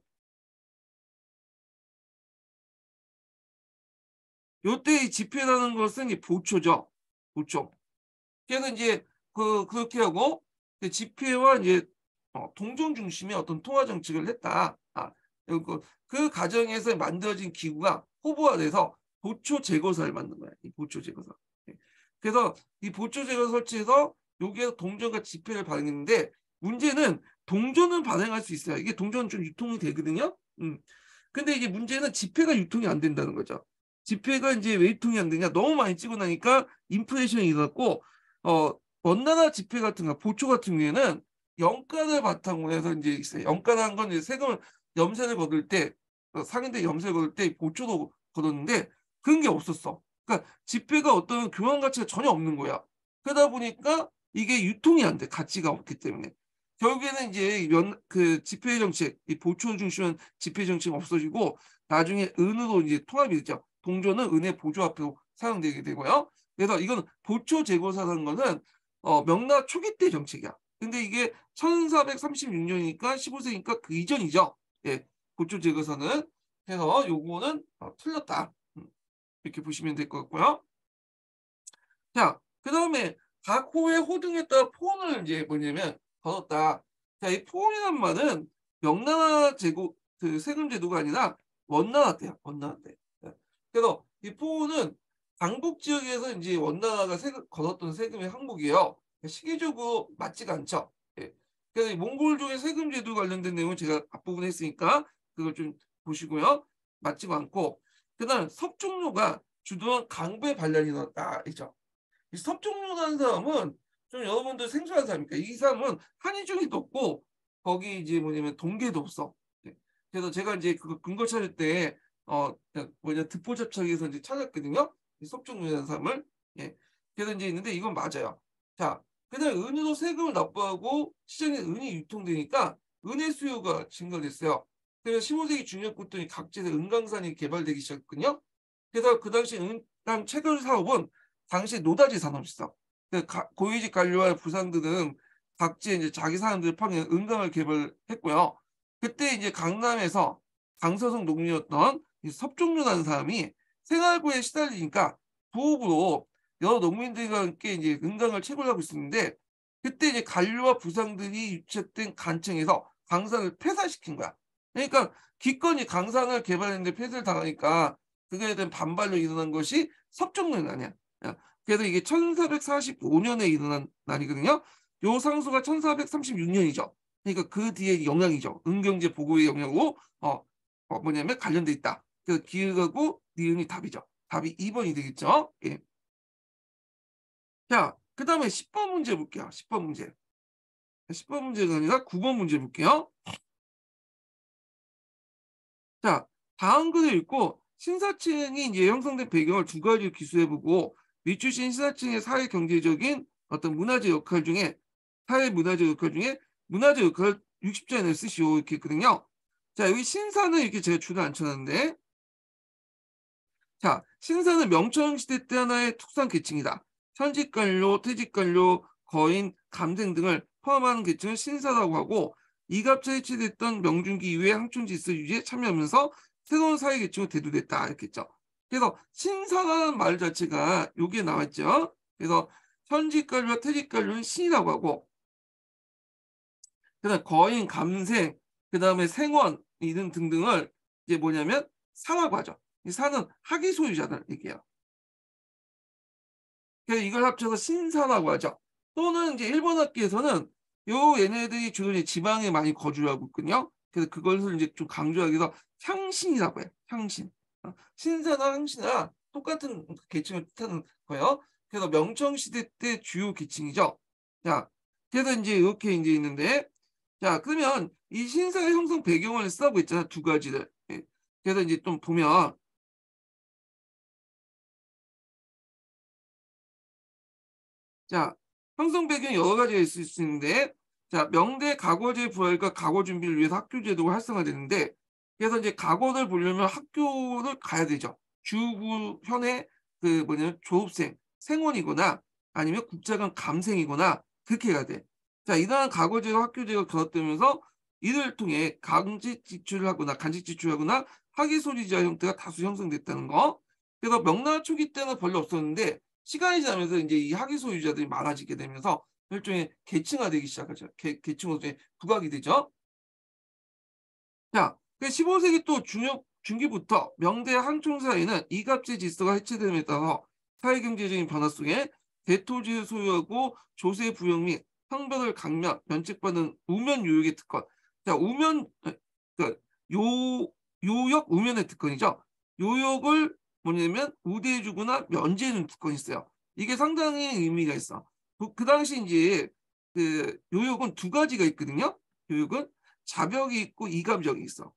요때 이 지폐라는 것은 이 보초죠. 보초. 그래서 인제 그렇게 하고 그 지폐와 이제 동전 중심의 어떤 통화 정책을 했다. 그리고 그 과정에서 만들어진 기구가 호보화돼서 보초 제거사를 만든 거야. 이 보초 제거사. 예. 그래서 이 보초 제거 설치해서 여기에서 동전과 지폐를 발행했는데 문제는 동전은 발행할 수 있어요. 이게 동전은 좀 유통이 되거든요. 근데 이게 문제는 지폐가 유통이 안 된다는 거죠. 지폐가 인제 왜 유통이 안 되냐? 너무 많이 찍어 나니까 인플레이션이 일어났고 원나라 지폐 같은 거 보초 같은 경우에는 영가를 바탕으로 해서 인제 있어요. 영가라는 건 이제 세금을 염세를 거둘 때 상인들이 염세를 거둘 때 보초도 거뒀는데 그런 게 없었어. 그러니까 지폐가 어떤 교환 가치가 전혀 없는 거야. 그러다 보니까 이게 유통이 안 돼, 가치가 없기 때문에. 결국에는 인제 그 지폐 정책, 이 보초 중심한 지폐 정책이 없어지고 나중에 은으로 이제 통합이 되죠. 동조는 은의 보조화폐로 사용되게 되고요. 그래서 이건 보초 재고사라는 거는 명나 초기 때 정책이야. 근데 이게 1436년이니까 15세기니까 그 이전이죠. 예, 보초 재고사는. 그래서 요거는 틀렸다. 이렇게 보시면 될 것 같고요. 자, 그다음에 각 호의 호등에 따라 포원을 이제 뭐냐면 걸었다. 자, 이 포원이란 말은 명나라 제국 그 세금 제도가 아니라 원나라 때야. 원나라 때. 예. 그래서 이 포원은 강북 지역에서 이제 원나라가 세금 걸었던 세금의 항목이에요. 시기적으로 맞지가 않죠. 예. 그래서 이 몽골족의 세금 제도 관련된 내용은 제가 앞부분에 했으니까 그걸 좀 보시고요. 맞지가 않고 그다음 섭종로가 주도한 강부의 반란이 일어났다. 이죠. 이 섭종로라는 사람은 좀 여러분들 생소한 사람입니까? 이 사람은 한의중에도 없고 거기 이제 뭐냐면 동계도 없어. 예. 그래서 제가 이제 그 근거 찾을 때 뭐냐 듣보잡청에서 이제 찾았거든요. 이 섭종로라는 사람을. 예. 그래서 이제 있는데 이건 맞아요. 자, 그다음 은으로 세금을 납부하고 시장에 은이 유통되니까 은의 수요가 증가됐어요. 그래서 15세기 중엽부터 각지에서 은강산이 개발되기 시작했거든요. 그래서 그 당시 은강 채굴 사업은 당시 노다지 산업이었어. 고위직 관료와 부상들은 각지에 이제 자기 사람들을 파견 은강을 개발했고요. 그때 이제 강남에서 강서성 농민이었던 이 섭종류라는 사람이 생활고에 시달리니까 부업으로 여러 농민들과 함께 이제 은강을 채굴하고 있었는데 그때 이제 관료와 부상들이 유착된 간청에서 강산을 폐사시킨 거야. 그러니까 기권이 강산을 개발했는데 폐쇄를 당하니까 그거에 대한 반발로 일어난 것이 섭종론이야. 그래서 이게 1445년에 일어난 날이거든요. 요 상수가 1436년이죠. 그러니까 그 뒤에 영향이죠. 은경제 보고의 영향으로 뭐냐면 관련돼 있다. 그래서 기획하고 니은이 답이죠. 답이 2번이 되겠죠. 예. 자, 그 다음에 10번 문제 볼게요. 10번 문제. 10번 문제가 아니라 9번 문제 볼게요. 자, 다음 글을 읽고 신사층이 이제 형성된 배경을 두 가지로 기술해보고 밑주신 신사층의 사회 경제적인 어떤 문화적 역할 중에 사회 문화적 역할 중에 문화적 역할 60전을 쓰시오 이렇게 했거든요. 자, 여기 신사는 이렇게 제가 줄을 안 쳐놨는데 자, 신사는 명청시대 때 하나의 특수한 계층이다. 현직관료, 퇴직관료, 거인, 감생 등을 포함하는 계층을 신사라고 하고 이갑자 해체됐던 명중기 이후에 항촌질서 유지에 참여하면서 새로운 사회계층으로 대두됐다. 이렇게 했죠. 그래서 신사라는 말 자체가 여기에 나왔죠. 그래서 현직관료와 퇴직관료는 신이라고 하고 그다음 거인, 감생, 그다음에 생원 이등 등등을 이제 뭐냐면 사라고 하죠. 이 사는 학위 소유자들 얘기예요. 그래서 이걸 합쳐서 신사라고 하죠. 또는 이제 일본 학계에서는 요 얘네들이 주로 이제 지방에 많이 거주하고 있거든요. 그래서 그것을 이제 좀 강조하기 위해서 향신이라고 해요. 향신. 신사나 향신이나 똑같은 계층을 뜻하는 거예요. 그래서 명청 시대 때 주요 계층이죠. 자, 그래서 이제 이렇게 이제 있는데, 자, 그러면 이 신사의 형성 배경을 쓰라고 있잖아, 두 가지를. 예. 그래서 이제 좀 보면, 자, 형성 배경이 여러 가지가 있을 수 있는데, 자, 명대 각오제 부활과 각오 준비를 위해서 학교 제도가 활성화되는데, 그래서 이제 각오를 보려면 학교를 가야 되죠. 주부 현의 그 뭐냐면 졸업생, 생원이거나 아니면 국자관 감생이거나 그렇게 가야 돼. 자, 이러한 각오제와 학교제가 결합되면서 이를 통해 강직 지출을 하거나 간직 지출하거나 학위 소리자 형태가 다수 형성됐다는 거. 그래서 명나라 초기 때는 별로 없었는데 시간이 지나면서 이제 이 학위 소유자들이 많아지게 되면서 일종의 계층화되기 시작하죠. 계층으로 부각이 되죠. 자, 그 15세기 또 중기부터 명대 항총 사이는 이갑제 질서가 해체됨에 따라 사회경제적인 변화 속에 대토지를 소유하고 조세 부역 및 성별을 강면, 면책받는 우면 요역의 특권. 자, 그러니까 요, 요역 우면의 특권이죠. 요역을 뭐냐면 우대해주거나 면제해주는 특권이 있어요. 이게 상당히 의미가 있어. 그 당시 이제 그 요역은 두 가지가 있거든요. 요역은 자벽이 있고 이감적이 있어.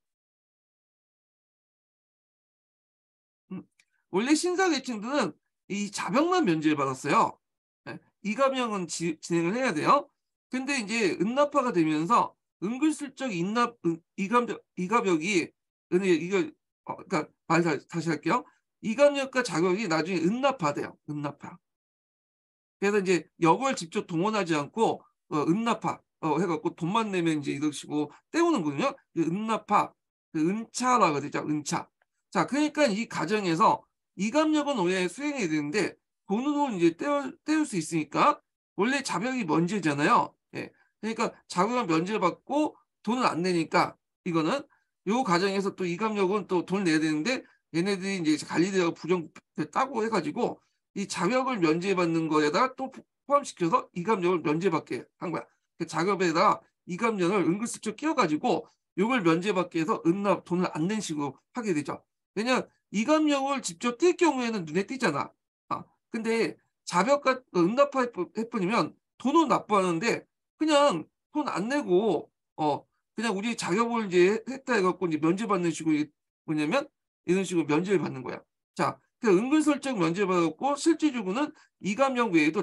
음. 원래 신사계층들은 이 자벽만 면제를 받았어요. 예, 이감형은 진행을 해야 돼요. 근데 이제 은납화가 되면서 은근슬쩍 이가벽이 이거 그러니까 말 다시 할게요. 이감역과 자격이 나중에 은납화돼요. 은납화. 그래서 이제 역을 직접 동원하지 않고 은납화 해갖고 돈만 내면 이제 이런 식으로 때우는거든요. 은납화, 은차라고 되죠. 은차. 자, 그러니까 이 과정에서 이감역은 원래 수행해야 되는데 돈으로 이제 때울 수 있으니까 원래 자격이 면제잖아요. 예. 그러니까 자격은 면제받고 돈을 안 내니까 이거는 요 과정에서 또 이감역은 또 돈을 내야 되는데 얘네들이 이제 관리대가 부정 따고 해가지고 이 자격을 면제받는 거에다가 또 포함시켜서 이감력을 면제받게 한 거야. 그 자격에다가 이감력을 은근슬쩍 끼워가지고 이걸 면제받게 해서 돈을 안 낸 식으로 하게 되죠. 왜냐 이감력을 직접 띌 경우에는 눈에 띄잖아. 근데 자격과 은납화 해뿐이면 돈은 납부하는데 그냥 돈 안 내고 그냥 우리 자격을 이제 했다 해갖고 이제 면제받는 식으로 뭐냐면 이런 식으로 면제를 받는 거야. 자, 그 은근슬쩍 면제받았고 실질적으로는 이감력 외에도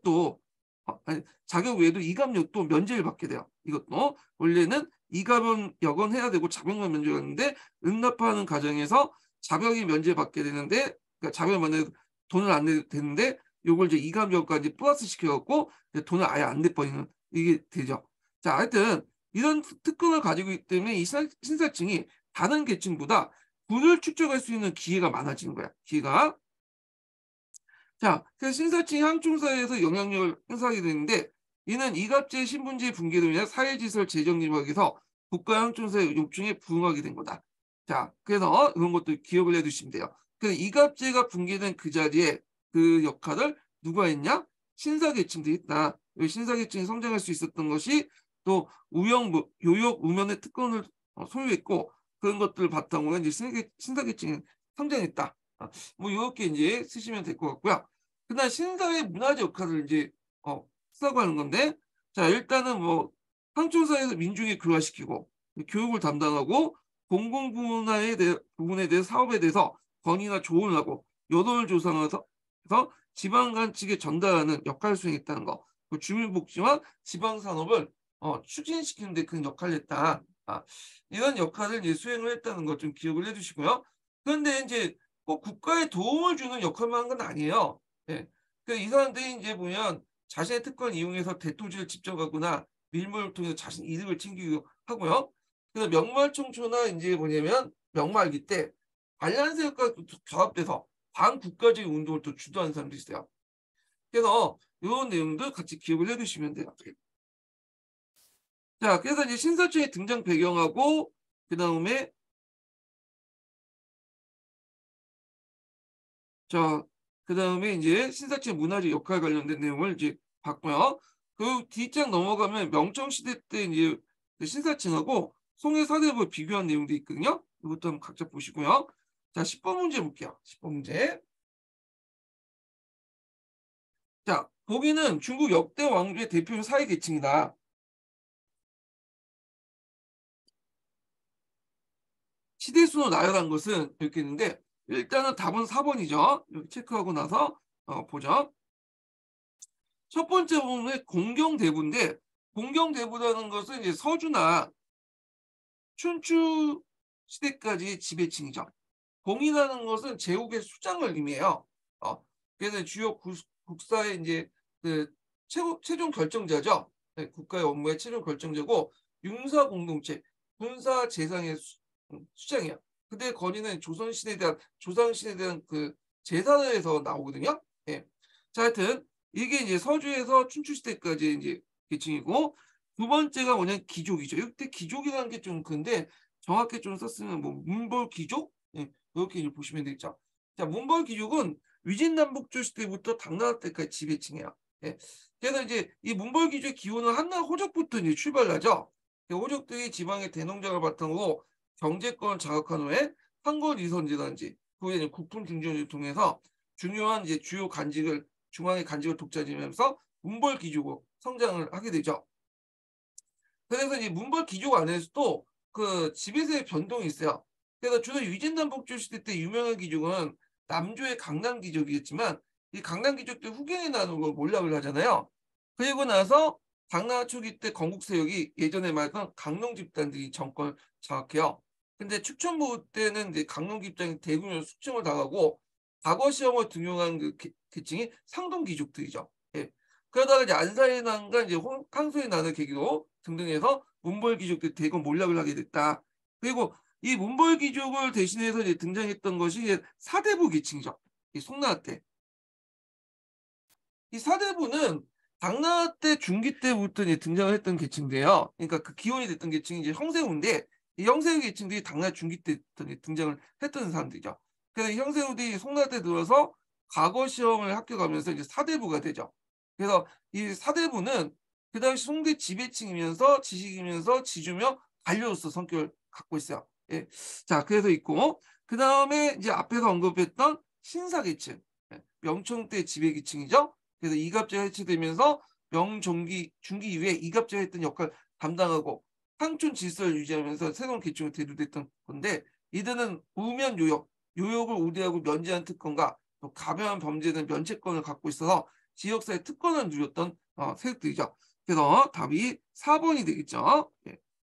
자격 외에도 이감력도 면제를 받게 돼요. 이것도 원래는 이감력은 해야 되고 자격만 면제받는데 은납하는 과정에서 자격이 면제받게 되는데 그러니까 자격 만약에 돈을 안 내도 되는데 요걸 이제 이감력까지 플러스 시켜갖고 돈을 아예 안 내버리는 이게 되죠. 자, 하여튼 이런 특권을 가지고 있기 때문에 이 신사층이 다른 계층보다 부를 축적할 수 있는 기회가 많아지는 거야. 기회가. 자, 그래서 신사층이 항충사에서 영향력을 행사하게 되는데 이는 이갑제 신분제 붕괴로 인해 사회지설 재정립하기위해서 국가 항충사의 요청에 부응하게 된 거다. 자, 그래서 이런 것도 기억을 해두시면 돼요. 그래서 이갑제가 붕괴된 그 자리에 그 역할을 누가 했냐? 신사계층들이 했다. 신사계층이 성장할 수 있었던 것이 또 요역, 우면의 특권을 소유했고 그런 것들을 바탕으로 이제 신사계층이 성장했다. 뭐 이렇게 이제 쓰시면 될 것 같고요. 그다음 신사의 문화적 역할을 이제 쓰라고 하는 건데, 자 일단은 뭐 항촌사에서 민중에 교화시키고 교육을 담당하고 공공부문화에 부분에 대해 사업에 대해서 건의나 조언을 하고 여론을 조성해서 지방간 측에 전달하는 역할을 수행했다는 거. 그 주민복지와 지방산업을 추진시키는 데 큰 역할을 했다. 이런 역할을 이제 수행을 했다는 것 좀 기억을 해주시고요. 그런데 이제 꼭 국가에 도움을 주는 역할만 한 건 아니에요. 예. 이 사람들이 이제 보면 자신의 특권을 이용해서 대토지를 직접 하거나 밀물을 통해서 자신 이득을 챙기기도 하고요. 그래서 명말청초나 이제 뭐냐면 명말기 때 관련 세력과 결합돼서 반국가적인 운동을 또 주도하는 사람도 있어요. 그래서 이런 내용도 같이 기억을 해두시면 돼요. 자, 그래서 이제 신사층의 등장 배경하고 그 다음에 이제 신사층의 문화적 역할 관련된 내용을 이제 봤고요. 그 뒷장 넘어가면 명청시대 때 이제 그 신사층하고 송해 사대부를 비교한 내용도 있거든요. 이것도 한번 각자 보시고요. 자, 10번 문제 볼게요. 10번 문제. 자, 보기는 중국 역대 왕조의 대표 사회 계층이다. 시대순으로 나열한 것은 이렇게 있는데 일단은 답은 4번이죠. 이렇게 체크하고 나서 보죠. 첫 번째 부분은 공경대부인데 공경대부라는 것은 이제 서주나 춘추 시대까지 지배층이죠. 공이라는 것은 제국의 수장을 의미해요. 그래서 주요 국사의 이제 그 최종 결정자죠. 네, 국가의 업무의 최종 결정자고 융사 공동체, 군사 재상의 수장이에요. 근데 건의는 조상신에 대한 그 제사에서 나오거든요. 예. 자, 하여튼 이게 이제 서주에서 춘추 시대까지 이제 계층이고 두 번째가 뭐냐면 귀족이죠. 이때 귀족이라는 게 좀 큰데 정확히 좀 썼으면 뭐 문벌 귀족 예, 이렇게 보시면 되겠죠. 자, 문벌 귀족은 위진남북조 시대부터 당나라 때까지 지배층이에요. 예. 그래서 이제 이 문벌 귀족의 기원은 한나 호족부터 이제 출발하죠. 호족들이 지방의 대농장을 바탕으로 경제권을 장악한 후에 황건 이선지라든지 그후에 국품 중전을 통해서 중요한 이제 주요 간직을 중앙의 간직을 독차지하면서 문벌 귀족으로 성장을 하게 되죠. 그래서 이 문벌 귀족 안에서도 그 지배세의 변동이 있어요. 그래서 주로 위진남북조 시대 때 유명한 귀족은 남조의 강남 귀족이었지만 이 강남 귀족들 후계에 나누는 걸 몰락을 하잖아요. 그리고 나서 당나라 초기 때 건국 세력이 예전에 말했던 강농 집단들이 정권을 장악해요. 근데 축천부 때는 이제 강릉 입장이 대규모 숙청을 당하고 과거 시험을 등용한 그 계층이 상동 귀족들이죠. 예. 그러다가 이제 안사의 난과 이제 항소의 난을 계기로 등등해서 문벌 귀족들이 대거 몰락을 하게 됐다. 그리고 이 문벌 귀족을 대신해서 이제 등장했던 것이 이제 사대부 계층이죠. 이 송나라 때. 이 사대부는 당나라 때 중기 때부터 이제 등장을 했던 계층인데요. 그러니까 그 기원이 됐던 계층이 이제 형세우인데 이 형세우 계층들이 당나라 중기 때부터 이제 등장을 했던 사람들이죠. 그래서 이 형세우들이 송나라 때 들어서 과거 시험을 합격하면서 이제 사대부가 되죠. 그래서 이 사대부는 그 당시 송대 지배층이면서 지식이면서 지주며 관료로서 성격을 갖고 있어요. 예. 자, 그래서 있고 그 다음에 이제 앞에서 언급했던 신사계층, 예. 명청 때 지배계층이죠. 그래서 이갑제가 해체되면서 명종기 중기 이후에 이갑제가 했던 역할을 담당하고 상촌 질서를 유지하면서 새로운 계층으로 대두됐던 건데 이들은 우면 요역, 요역을 우대하고 면제한 특권과 또 가벼운 범죄는 면책권을 갖고 있어서 지역사회 특권을 누렸던 세력들이죠. 그래서 답이 4번이 되겠죠. 예.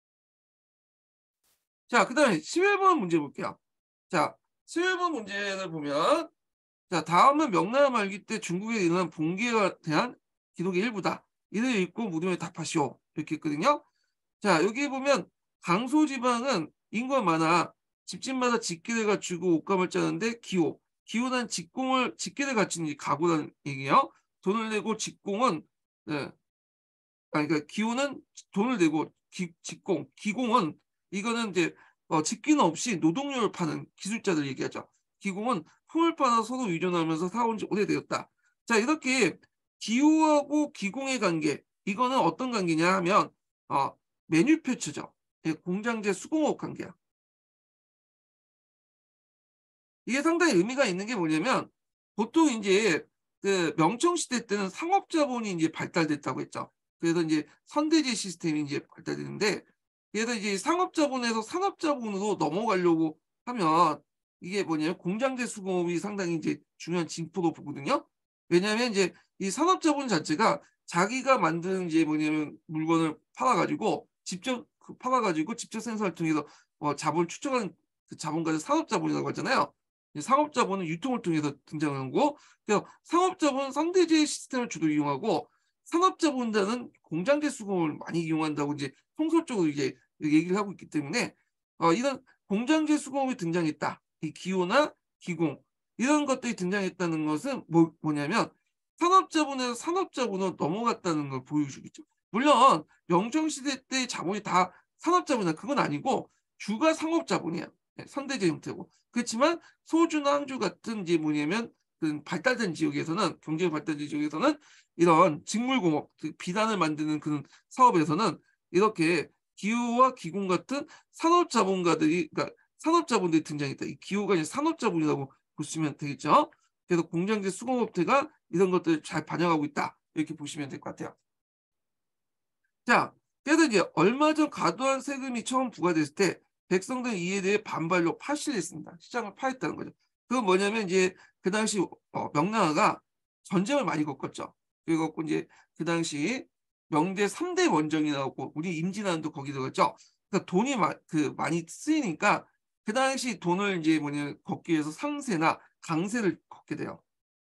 자, 그다음에 11번 문제 볼게요. 자, 11번 문제를 보면 자, 다음은 명나라 말기 때 중국에 일어난 봉기에 대한 기록의 일부다. 이를 읽고 물음에 답하시오. 이렇게 있거든요. 자, 여기 보면 강소 지방은 인구가 많아 집집마다 직계를 갖추고 옷감을 짜는데 기호. 기호는 직공을 직계를 갖춘 이 가구라는 얘기예요. 돈을 내고 직공은 네. 그러니까 기호는 돈을 내고 직공, 기공은 이거는 이제 직기는 없이 노동력을 파는 기술자들 얘기하죠. 기공은 품을 팔아 서로 의존하면서 살아온 지 오래되었다. 자, 이렇게 기호하고 기공의 관계, 이거는 어떤 관계냐 하면 어, 매뉴팩처죠. 예, 공장제 수공업 관계야. 이게 상당히 의미가 있는 게 뭐냐면 보통 이제 그 명청 시대 때는 상업자본이 이제 발달됐다고 했죠. 그래서 이제 선대제 시스템이 이제 발달되는데 그래서 이제 상업자본에서 산업자본으로 넘어가려고 하면 이게 뭐냐면 공장제 수공업이 상당히 이제 중요한 징표로 보거든요. 왜냐하면 이제 이 산업자본 자체가 자기가 만든 이제 뭐냐면 물건을 팔아가지고 직접 팔아가지고 직접 생산을 통해서 자본을 축적하는 그 자본가를 산업자본이라고 하잖아요. 상업자본은 유통을 통해서 등장하는 거고, 그래서 상업자본은 선대제 시스템을 주로 이용하고, 상업자본자는 공장제 수공을 많이 이용한다고 이제 통설적으로 이제 얘기를 하고 있기 때문에, 이런 공장제 수공업이 등장했다. 이 기호나 기공, 이런 것들이 등장했다는 것은 뭐냐면, 산업자본에서 산업자본으로 넘어갔다는 걸 보여주겠죠. 물론, 명정시대 때 자본이 다 산업자본이야. 그건 아니고, 주가 상업자본이야. 선대제 형태고. 그렇지만 소주나 항주 같은 이제 뭐냐면 그 발달된 지역에서는 경제가 발달된 지역에서는 이런 직물공업, 그 비단을 만드는 그런 사업에서는 이렇게 기후와 기공 같은 산업자본가들이 그러니까 산업자본들이 등장했다. 이 기후가 이제 산업자본이라고 보시면 되겠죠. 그래서 공장제 수공업체가 이런 것들을 잘 반영하고 있다. 이렇게 보시면 될 것 같아요. 자, 그래서 이제 얼마 전 과도한 세금이 처음 부과됐을 때 백성들 이에 대해 반발로 파시를 했습니다. 시장을 파했다는 거죠. 그건 뭐냐면 이제 그 당시 명나라가 전쟁을 많이 겪었죠. 그리고 이제 그 당시 명대 3대 원정이라고 우리 임진왜란도 거기 들어갔죠. 그러니까 돈이 많이 쓰이니까 그 당시 돈을 이제 걷기 위해서 상세나 강세를 걷게 돼요.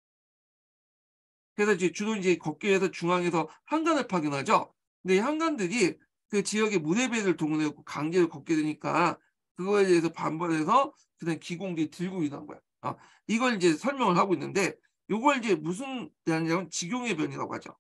그래서 이제 주로 이제 걷기 위해서 중앙에서 한강을 파견하죠. 근데 이 한강들이 그 지역의 무대배를 동원해서 강제로 걷게 되니까 그거에 대해서 반발해서 그다음 기공들이 들고 일어난 거야. 이걸 이제 설명을 하고 있는데 요걸 이제 무슨 대하냐면 직용의 변이라고 하죠.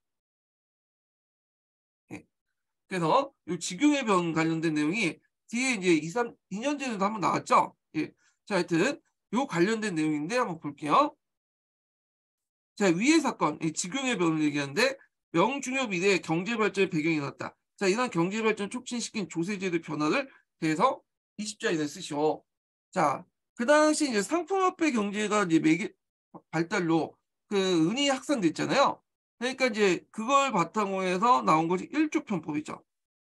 예. 그래서 요 직용의 변 관련된 내용이 뒤에 이제 2년 전에도 한번 나왔죠. 예. 자, 하여튼 요 관련된 내용인데 한번 볼게요. 자, 위의 사건, 이 직용의 변을 얘기하는데 명중엽 이래 경제 발전의 배경이 났다. 자, 이런 경제 발전 촉진시킨 조세제도 변화를 대해서 20자에다 쓰시오. 자, 그 당시 이제 상품화폐 경제가 이제 발달로 그 은이 확산됐잖아요. 그러니까 이제 그걸 바탕으로 해서 나온 것이 1조 편법이죠.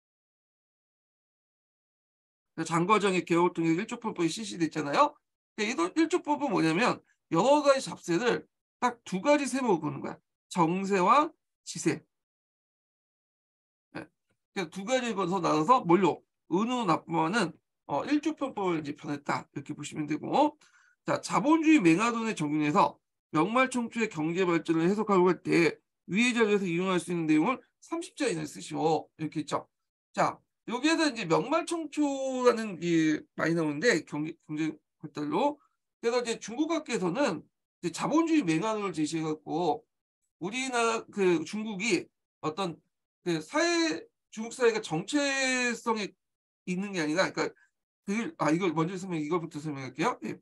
장과정의 개혁을 통해 1조 편법이 실시됐잖아요. 이런 1조법은 뭐냐면 여러 가지 잡세를 딱 두 가지 세목을 보는 거야. 정세와 지세. 예. 두 가지 것으로 나눠서 뭘로? 은으로 납부하는 일조편법을 이제 펴냈다 이렇게 보시면 되고, 자 자본주의 맹아돈에 적용해서 명말청초의 경제 발전을 해석하려고 할 때 위의 자료에서 이용할 수 있는 내용을 30자 이내에 쓰시오 이렇게 있죠. 자 여기에서 이제 명말청초라는 게 많이 나오는데 경제 발달로, 그래서 이제 중국학계에서는 이제 자본주의 맹아돈을 제시해 갖고 우리나라 그 중국이 어떤 그 사회 중국 사회가 정체성이 있는 게 아니라, 그러니까 이걸 먼저 이거부터 설명할게요. 예.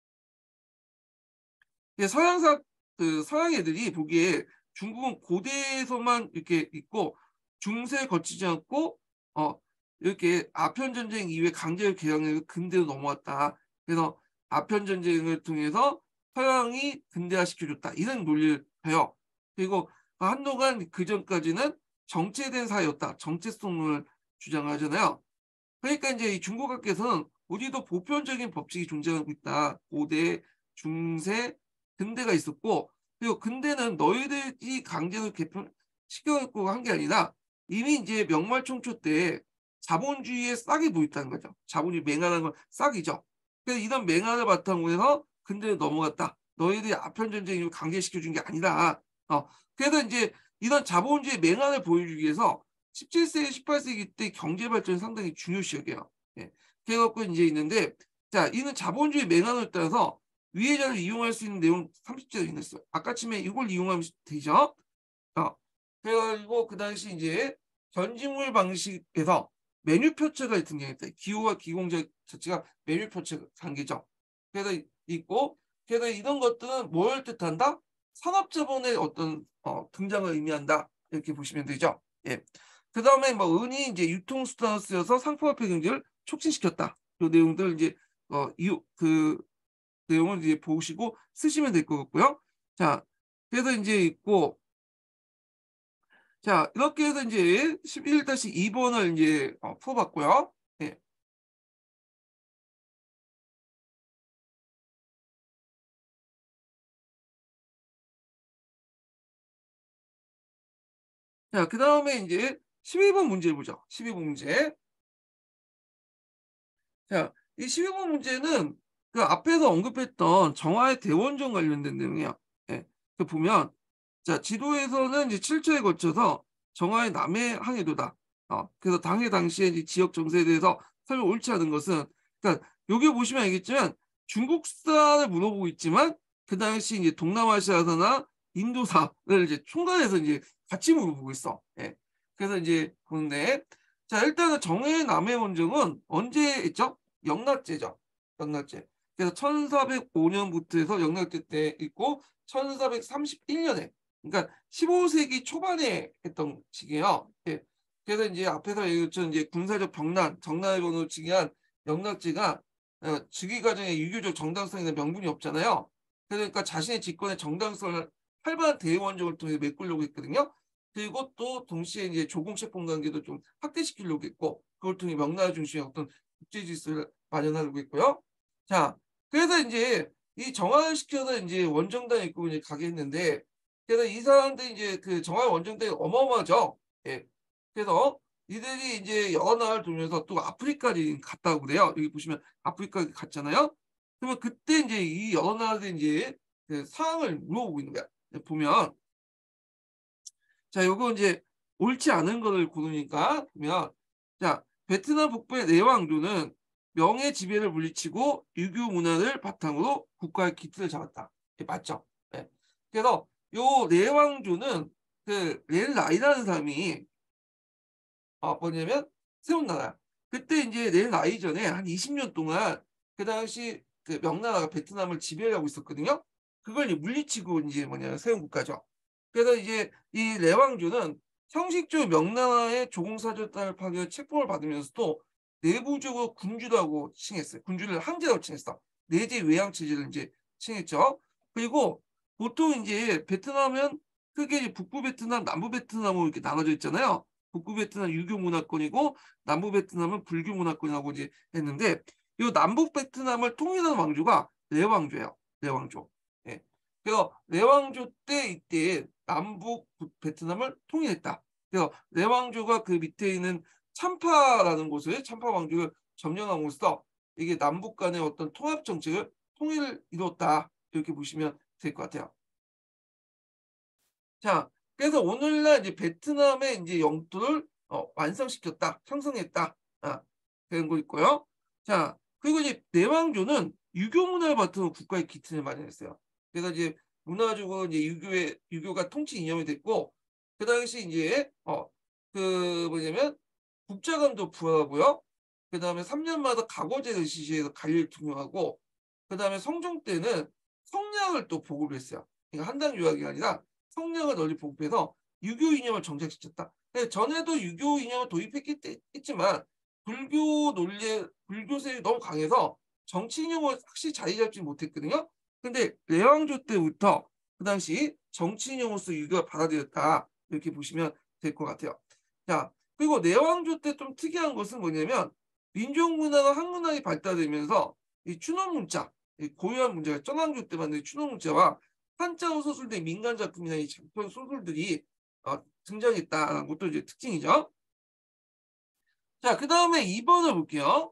예, 서양 애들이 보기에 중국은 고대에서만 이렇게 있고 중세 거치지 않고 이렇게 아편 전쟁 이후에 강제로 개혁해서 근대로 넘어왔다. 그래서 아편 전쟁을 통해서 서양이 근대화 시켜줬다. 이런 논리를 해요. 그리고 한동안 그 전까지는 정체된 사회였다. 정체성을 주장하잖아요. 그러니까 이제 이 중국학계에서는 우리도 보편적인 법칙이 존재하고 있다. 고대, 중세, 근대가 있었고, 그리고 근대는 너희들이 강제로 개편시켜갖고 한 게 아니라 이미 이제 명말청초 때 자본주의의 싹이 보였다는 거죠. 자본주의 맹한한 건 싹이죠. 그래서 이런 맹한을 바탕으로 해서 근대로 넘어갔다. 너희들이 아편전쟁 이후 강제시켜준 게 아니다. 그래서 이제 이런 자본주의 맹한을 보여주기 위해서 17세기, 18세기 때 경제 발전이 상당히 중요시 여겨요. 예. 그래갖고 이제 있는데, 자, 이는 자본주의 맹한을 따라서 위의 자를 이용할 수 있는 내용 30제가 있었어요. 아까 치면 이걸 이용하면 되죠. 그래가지고 그 당시 이제 전지물 방식에서 메뉴표체가 등장했다. 기호와 기공자 자체가 메뉴표체 관계죠. 그래서 있고, 그래서 이런 것들은 뭘 뜻한다? 산업자본의 어떤 등장을 의미한다. 이렇게 보시면 되죠. 예. 그 다음에 뭐 은이 이제 유통수단으로 쓰여서 상품화폐 경제를 촉진시켰다. 이 내용들 이제 그 내용을 이제 보시고 쓰시면 될 것 같고요. 자, 그래서 이제 있고, 자 이렇게 해서 이제 11-2번을 이제 풀어봤고요. 예. 자, 그 다음에 이제 12번 문제 보죠. 12번 문제. 자, 이 12번 문제는 그 앞에서 언급했던 정화의 대원전 관련된 내용이에요. 예. 그 보면, 자, 지도에서는 이제 7차에 거쳐서 정화의 남해 항해도다. 그래서 당시에 이제 지역 정세에 대해서 설명 옳지 않은 것은, 그러니까 여기 보시면 알겠지만 중국사를 물어보고 있지만 그 당시 이제 동남아시아사나 인도사를 이제 총괄해서 이제 같이 물어보고 있어. 예. 그래서 이제 보는데, 자, 일단은 정해의 남해 원정은 언제 있죠? 영락제죠. 영락제. 그래서 1405년부터 해서 영락제 때 있고 1431년에, 그러니까 15세기 초반에 했던 시기예요. 예. 그래서 이제 앞에서 얘기했던 이제 군사적 병난, 정난을 직위한 영락제가 즉위 과정에 유교적 정당성이나 명분이 없잖아요. 그러니까 자신의 집권의 정당성을 활발한 대의원정을 통해 메꾸려고 했거든요. 그리고 또 동시에 이제 조공채권 관계도 좀 확대시키려고 했고, 그걸 통해 명나라 중심의 어떤 국제 질서를 마련하려고 했고요. 자, 그래서 이제 이 정화를 시켜서 이제 원정단에 입고 이제 가게 했는데, 그래서 이 사람들이 이제 그 정화 원정단이 어마어마하죠. 예. 그래서 이들이 이제 여러 나라를 돌면서 또 아프리카를 갔다고 그래요. 여기 보시면 아프리카 갔잖아요. 그러면 그때 이제 이 여러 나라들이 이제 그 상황을 물어보고 있는 거야. 보면, 자, 요거 이제 옳지 않은 거를 고르니까 보면, 자, 베트남 북부의 내왕조는 명예 지배를 물리치고 유교 문화를 바탕으로 국가의 기틀을 잡았다. 예, 맞죠? 예. 그래서 요 내왕조는 그 렌라이라는 사람이 뭐냐면 세운 나라. 그때 이제 렌라이 전에 한 20년 동안 그 당시 그 명나라가 베트남을 지배하고 있었거든요. 그걸 이제 물리치고 이제 뭐냐 세운 국가죠. 그래서 이제 이 레왕조는 형식적으로 명나라의 조공사절단을 파괴 책봉을 받으면서도 내부적으로 군주라고 칭했어요. 군주를 황제라고 칭했어. 내재 외양 체제를 이제 칭했죠. 그리고 보통 이제 베트남은 크게 이제 북부 베트남, 남부 베트남으로 이렇게 나눠져 있잖아요. 북부 베트남 유교 문화권이고 남부 베트남은 불교 문화권이라고 이제 했는데, 이 남북 베트남을 통일하는 왕조가 레왕조예요. 레왕조. 예. 그래서 레왕조 때 이때 남북 베트남을 통일했다. 그래서 레왕조가 그 밑에 있는 참파라는 곳을 참파 왕조를 점령함으로써 이게 남북 간의 어떤 통합 정책을 통일을 이뤘다. 이렇게 보시면 될 것 같아요. 자, 그래서 오늘날 이제 베트남의 이제 영토를 완성시켰다, 형성했다. 그런 거 있고요. 자, 그리고 이제 내왕조는 유교 문화를 바탕으로 국가의 기틀을 마련했어요. 그래서 이제 문화적으로 이제 유교가 통치 이념이 됐고, 그 당시 이제 그 뭐냐면 국자감도 부여하고요. 그 다음에 3년마다 가거제를 실시해서 관리를 투명하고, 그 다음에 성종 때는 성량을 또 보급을 했어요. 그러니까 한당 유학이 아니라 성량을 널리 보급해서 유교 이념을 정착시켰다. 전에도 유교 이념을 도입했지만 불교 세력이 너무 강해서 정치 이념을 확실히 자리 잡지 못했거든요. 근데 레왕조 때부터 그 당시 정치 이념으로서 유교가 받아들였다. 이렇게 보시면 될 것 같아요. 자, 그리고 내왕조 때 좀 특이한 것은 뭐냐면 민족 문화가 한문학이 발달되면서 이 추노 문자, 이 고유한 문제가 전왕조 때 만든 추노 문자와 한자로 소설된 민간 작품이나 이 장편 소설들이 등장했다는 것도 이제 특징이죠. 자, 그 다음에 2번을 볼게요.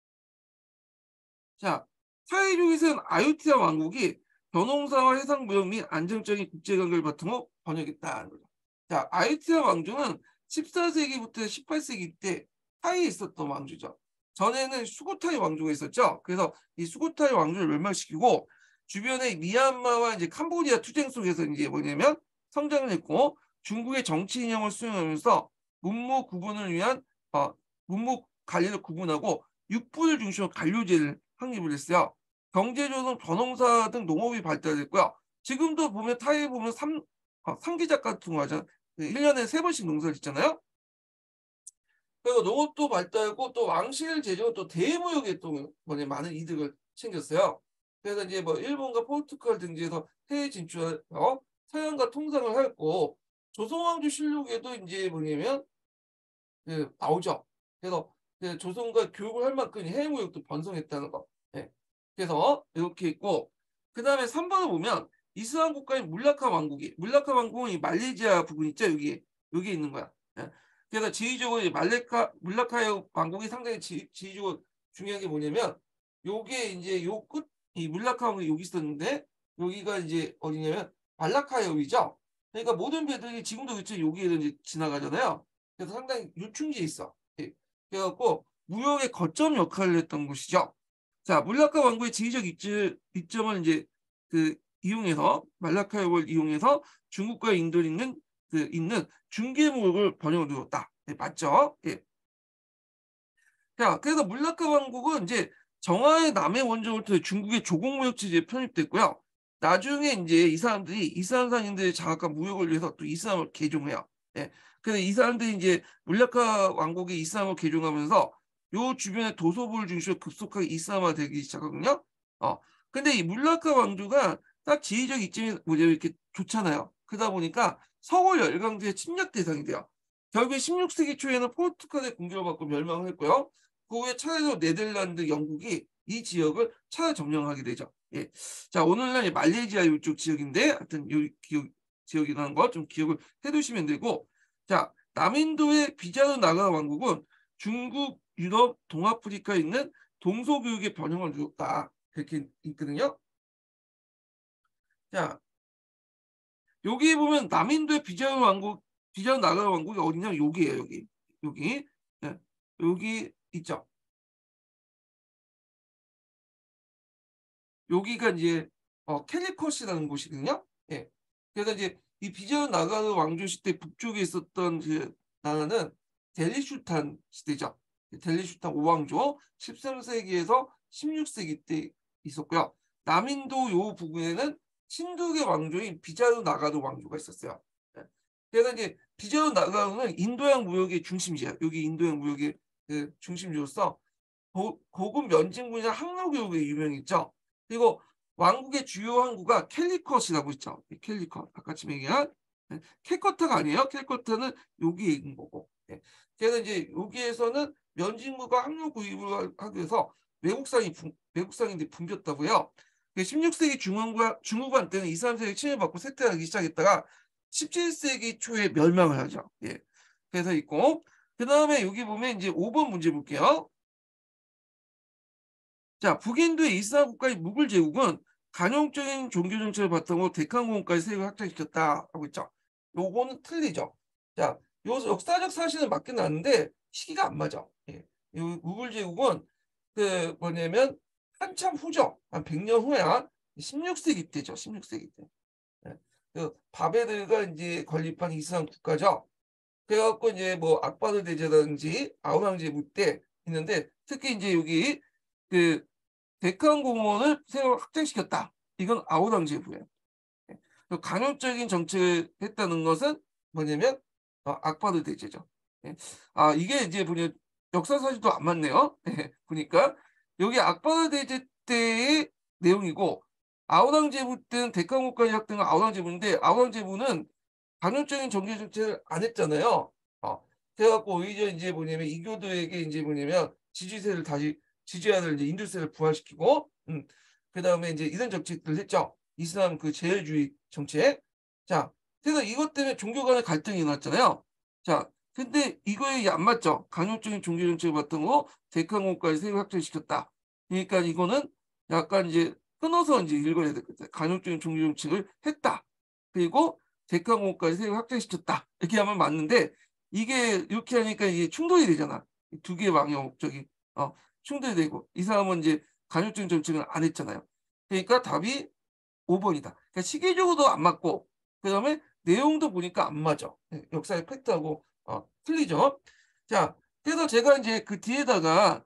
자, 사회주의선 아유티아 왕국이 변홍사와 해상무역 및 안정적인 국제관계를 바탕으로 번영했다는 거죠. 자, 아유티아 왕조는 14세기부터 18세기 때 타이에 있었던 왕조죠. 전에는 수고타이 왕조가 있었죠. 그래서 이 수고타이 왕조를 멸망시키고 주변의 미얀마와 이제 캄보디아 투쟁 속에서 이제 뭐냐면 성장을 했고 중국의 정치 이념을 수용하면서 문무 구분을 위한 문무 관리를 구분하고 육부를 중심으로 관료제를 확립을 했어요. 경제조선, 벼농사 등 농업이 발달했고요. 지금도 보면 타이에 보면 삼기작 같은 거 하잖아요. 1년에 3번씩 농사를 짓잖아요. 그리고 농업도 발달하고 또 왕실 제도가 또 대무역에 또 많은 이득을 챙겼어요. 그래서 이제 뭐 일본과 포르투갈 등지에서 해외 진출하여 서양과 통상을 하였고 조선왕조 실록에도 이제 뭐냐면 나오죠. 그래서 조선과 교육을 할 만큼 해외무역도 번성했다는 거. 예. 그래서 이렇게 있고 그 다음에 3번을 보면 이슬람 국가인 물라카 왕국은 이 말레이시아 부분 있죠. 여기 있는 거야. 예. 그래서 지휘적으로 물라카 왕국이 상당히 지휘적으로 중요한 게 뭐냐면 요게 이제 요 끝 이 물라카 왕국이 여기 있었는데 여기가 이제 어디냐면 발라카협이죠. 그러니까 모든 배들이 지금도 그렇죠. 여기에 이제 지나가잖아요. 그래서 상당히 유충지에 있어. 예. 그래갖고 무역의 거점 역할을 했던 곳이죠. 자, 물라카 왕국의 지리적 이점을 이제 이용해서 말라카협을 이용해서 중국과 인도에 있는 중개무역을 번영을 누렸다. 네, 맞죠? 예. 자, 그래서 물라카 왕국은 이제 정화의 남해 원정부터 중국의 조공무역 체제에 편입됐고요. 나중에 이제 이 사람들이 이슬람상인들의 장악과 무역을 위해서 또 이슬람을 개종해요. 예. 그래서 이 사람들이 이제 물라카 왕국이 이슬람을 개종하면서 요 주변의 도서부를 중심으로 급속하게 이슬람화 되기 시작하거든요. 근데 이 물라카 왕조가 딱 지리적 이점이 뭐냐면 이렇게 좋잖아요. 그러다 보니까 서울 열강제의 침략 대상이 돼요. 결국에 16세기 초에는 포르투갈의 공격을 받고 멸망을 했고요. 그 후에 차례로 네덜란드, 영국이 이 지역을 차례 점령하게 되죠. 예. 자, 오늘날 말레이시아 이쪽 지역인데, 하여튼 이 지역이라는 거 좀 기억을 해두시면 되고, 자, 남인도의 비자르 나가 왕국은 중국, 유럽, 동아프리카에 있는 동서교육의 번영을 이뤘다. 그렇게 있거든요. 자, 여기 보면 남인도의 비자르 나가 왕국이 어디냐? 여기예요, 여기. 네, 여기 있죠. 여기가 이제 캘리컷이라는 곳이거든요. 예. 그래서 이제 이 비자르 나가르 왕조 시대 북쪽에 있었던 그 나라는 델리슈탄 시대죠. 델리슈탄 오왕조 13세기에서 16세기 때 있었고요. 남인도 요 부분에는 신두계 왕조인 비자르 나가르 왕조가 있었어요. 예. 그래서 이제 비자르 나가르는 인도양 무역의 중심지야. 여기 인도양 무역의 중심지로서 고급 면직문이나 항로교육에 유명했죠. 그리고 왕국의 주요 항구가 캘리컷이라고 있죠. 캘리컷 아까 지금 얘기한 캘커타가 아니에요. 캘커타는 여기에 있는 거고. 그래서 이제 여기에서는 면직무가 항로 구입을 하기 위해서 외국상인들이 붐볐다고요. 16세기 중후반 때는 2, 3세기 침해받고 쇠퇴하기 시작했다가 17세기 초에 멸망을 하죠. 예. 그래서 있고 그 다음에 여기 보면 이제 5번 문제 볼게요. 자, 북인도의 이슬람 국가의 무굴 제국은 간용적인 종교 정책을 바탕으로 데칸공원까지 세력을 확장시켰다 하고 있죠. 요거는 틀리죠. 자, 요 역사적 사실은 맞긴 맞는데 시기가 안 맞아. 예. 요 무굴 제국은 그 뭐냐면 한참 후죠. 한 100년 후야. 16세기 때죠. 16세기 때. 예. 그 바베르가 이제 건립한 이슬람 국가죠. 그래갖고 이제 뭐 악바드 대제라든지 아우랑제부 때 있는데 특히 이제 여기 그 데크한 공원을 새로 확장시켰다. 이건 아우랑제부예요. 예. 강요적인 정책을 했다는 것은 뭐냐면 악바드 대제죠. 예. 아 이게 이제 보니 역사 사실도 안 맞네요. 예. 보니까 여기 악바드 대제 때의 내용이고 아우랑제부 때는 데크한 공원까지 확장한 아우랑제부인데 아우랑제부는 강요적인 정계 정책을 안 했잖아요. 그래갖고 오히려 이제 뭐냐면 이교도에게 이제 뭐냐면 지지세를 다시 지지하는 이제 인도세를 부활시키고, 그다음에 이제 이런 정책들을 했죠. 이슬람 그 제일주의 정책. 자, 그래서 이것 때문에 종교 간의 갈등이 났잖아요. 자, 근데 이거에 안 맞죠. 강요적인 종교 정책을 바탕으로 대한민국까지 세계 확장시켰다. 그러니까 이거는 약간 이제 끊어서 이제 읽어야 될 것 같아요. 강요적인 종교 정책을 했다. 그리고 대한민국까지 세계 확장시켰다. 이렇게 하면 맞는데 이게 이렇게 하니까 이게 충돌이 되잖아. 두 개의 왕의 목적이 충돌이 되고 이 사람은 이제 간헐적 정책을 안 했잖아요. 그러니까 답이 5번이다. 그러니까 시기적으로도 안 맞고 그다음에 내용도 보니까 안 맞아. 역사의 팩트하고 틀리죠. 자, 그래서 제가 이제 그 뒤에다가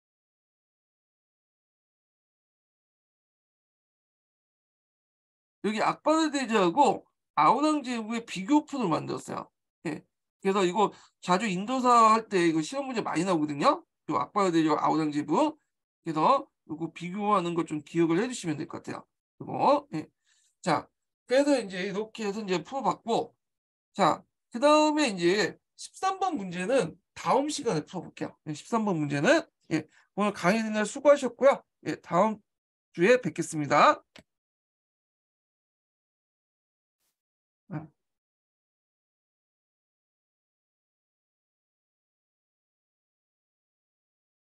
여기 악바드 대제하고 아우랑제부의 비교표를 만들었어요. 예. 그래서 이거 자주 인도사 할 때 이거 시험 문제 많이 나오거든요. 요 악바드 대제와 아우랑제부. 그래서 이거 비교하는 거 좀 기억을 해주시면 될 것 같아요. 이거. 예. 자, 그래서 이제 이렇게 해서 이제 풀어봤고, 자, 그 다음에 이제 13번 문제는 다음 시간에 풀어볼게요. 13번 문제는 오늘 강의 듣느라 수고하셨고요. 다음 주에 뵙겠습니다.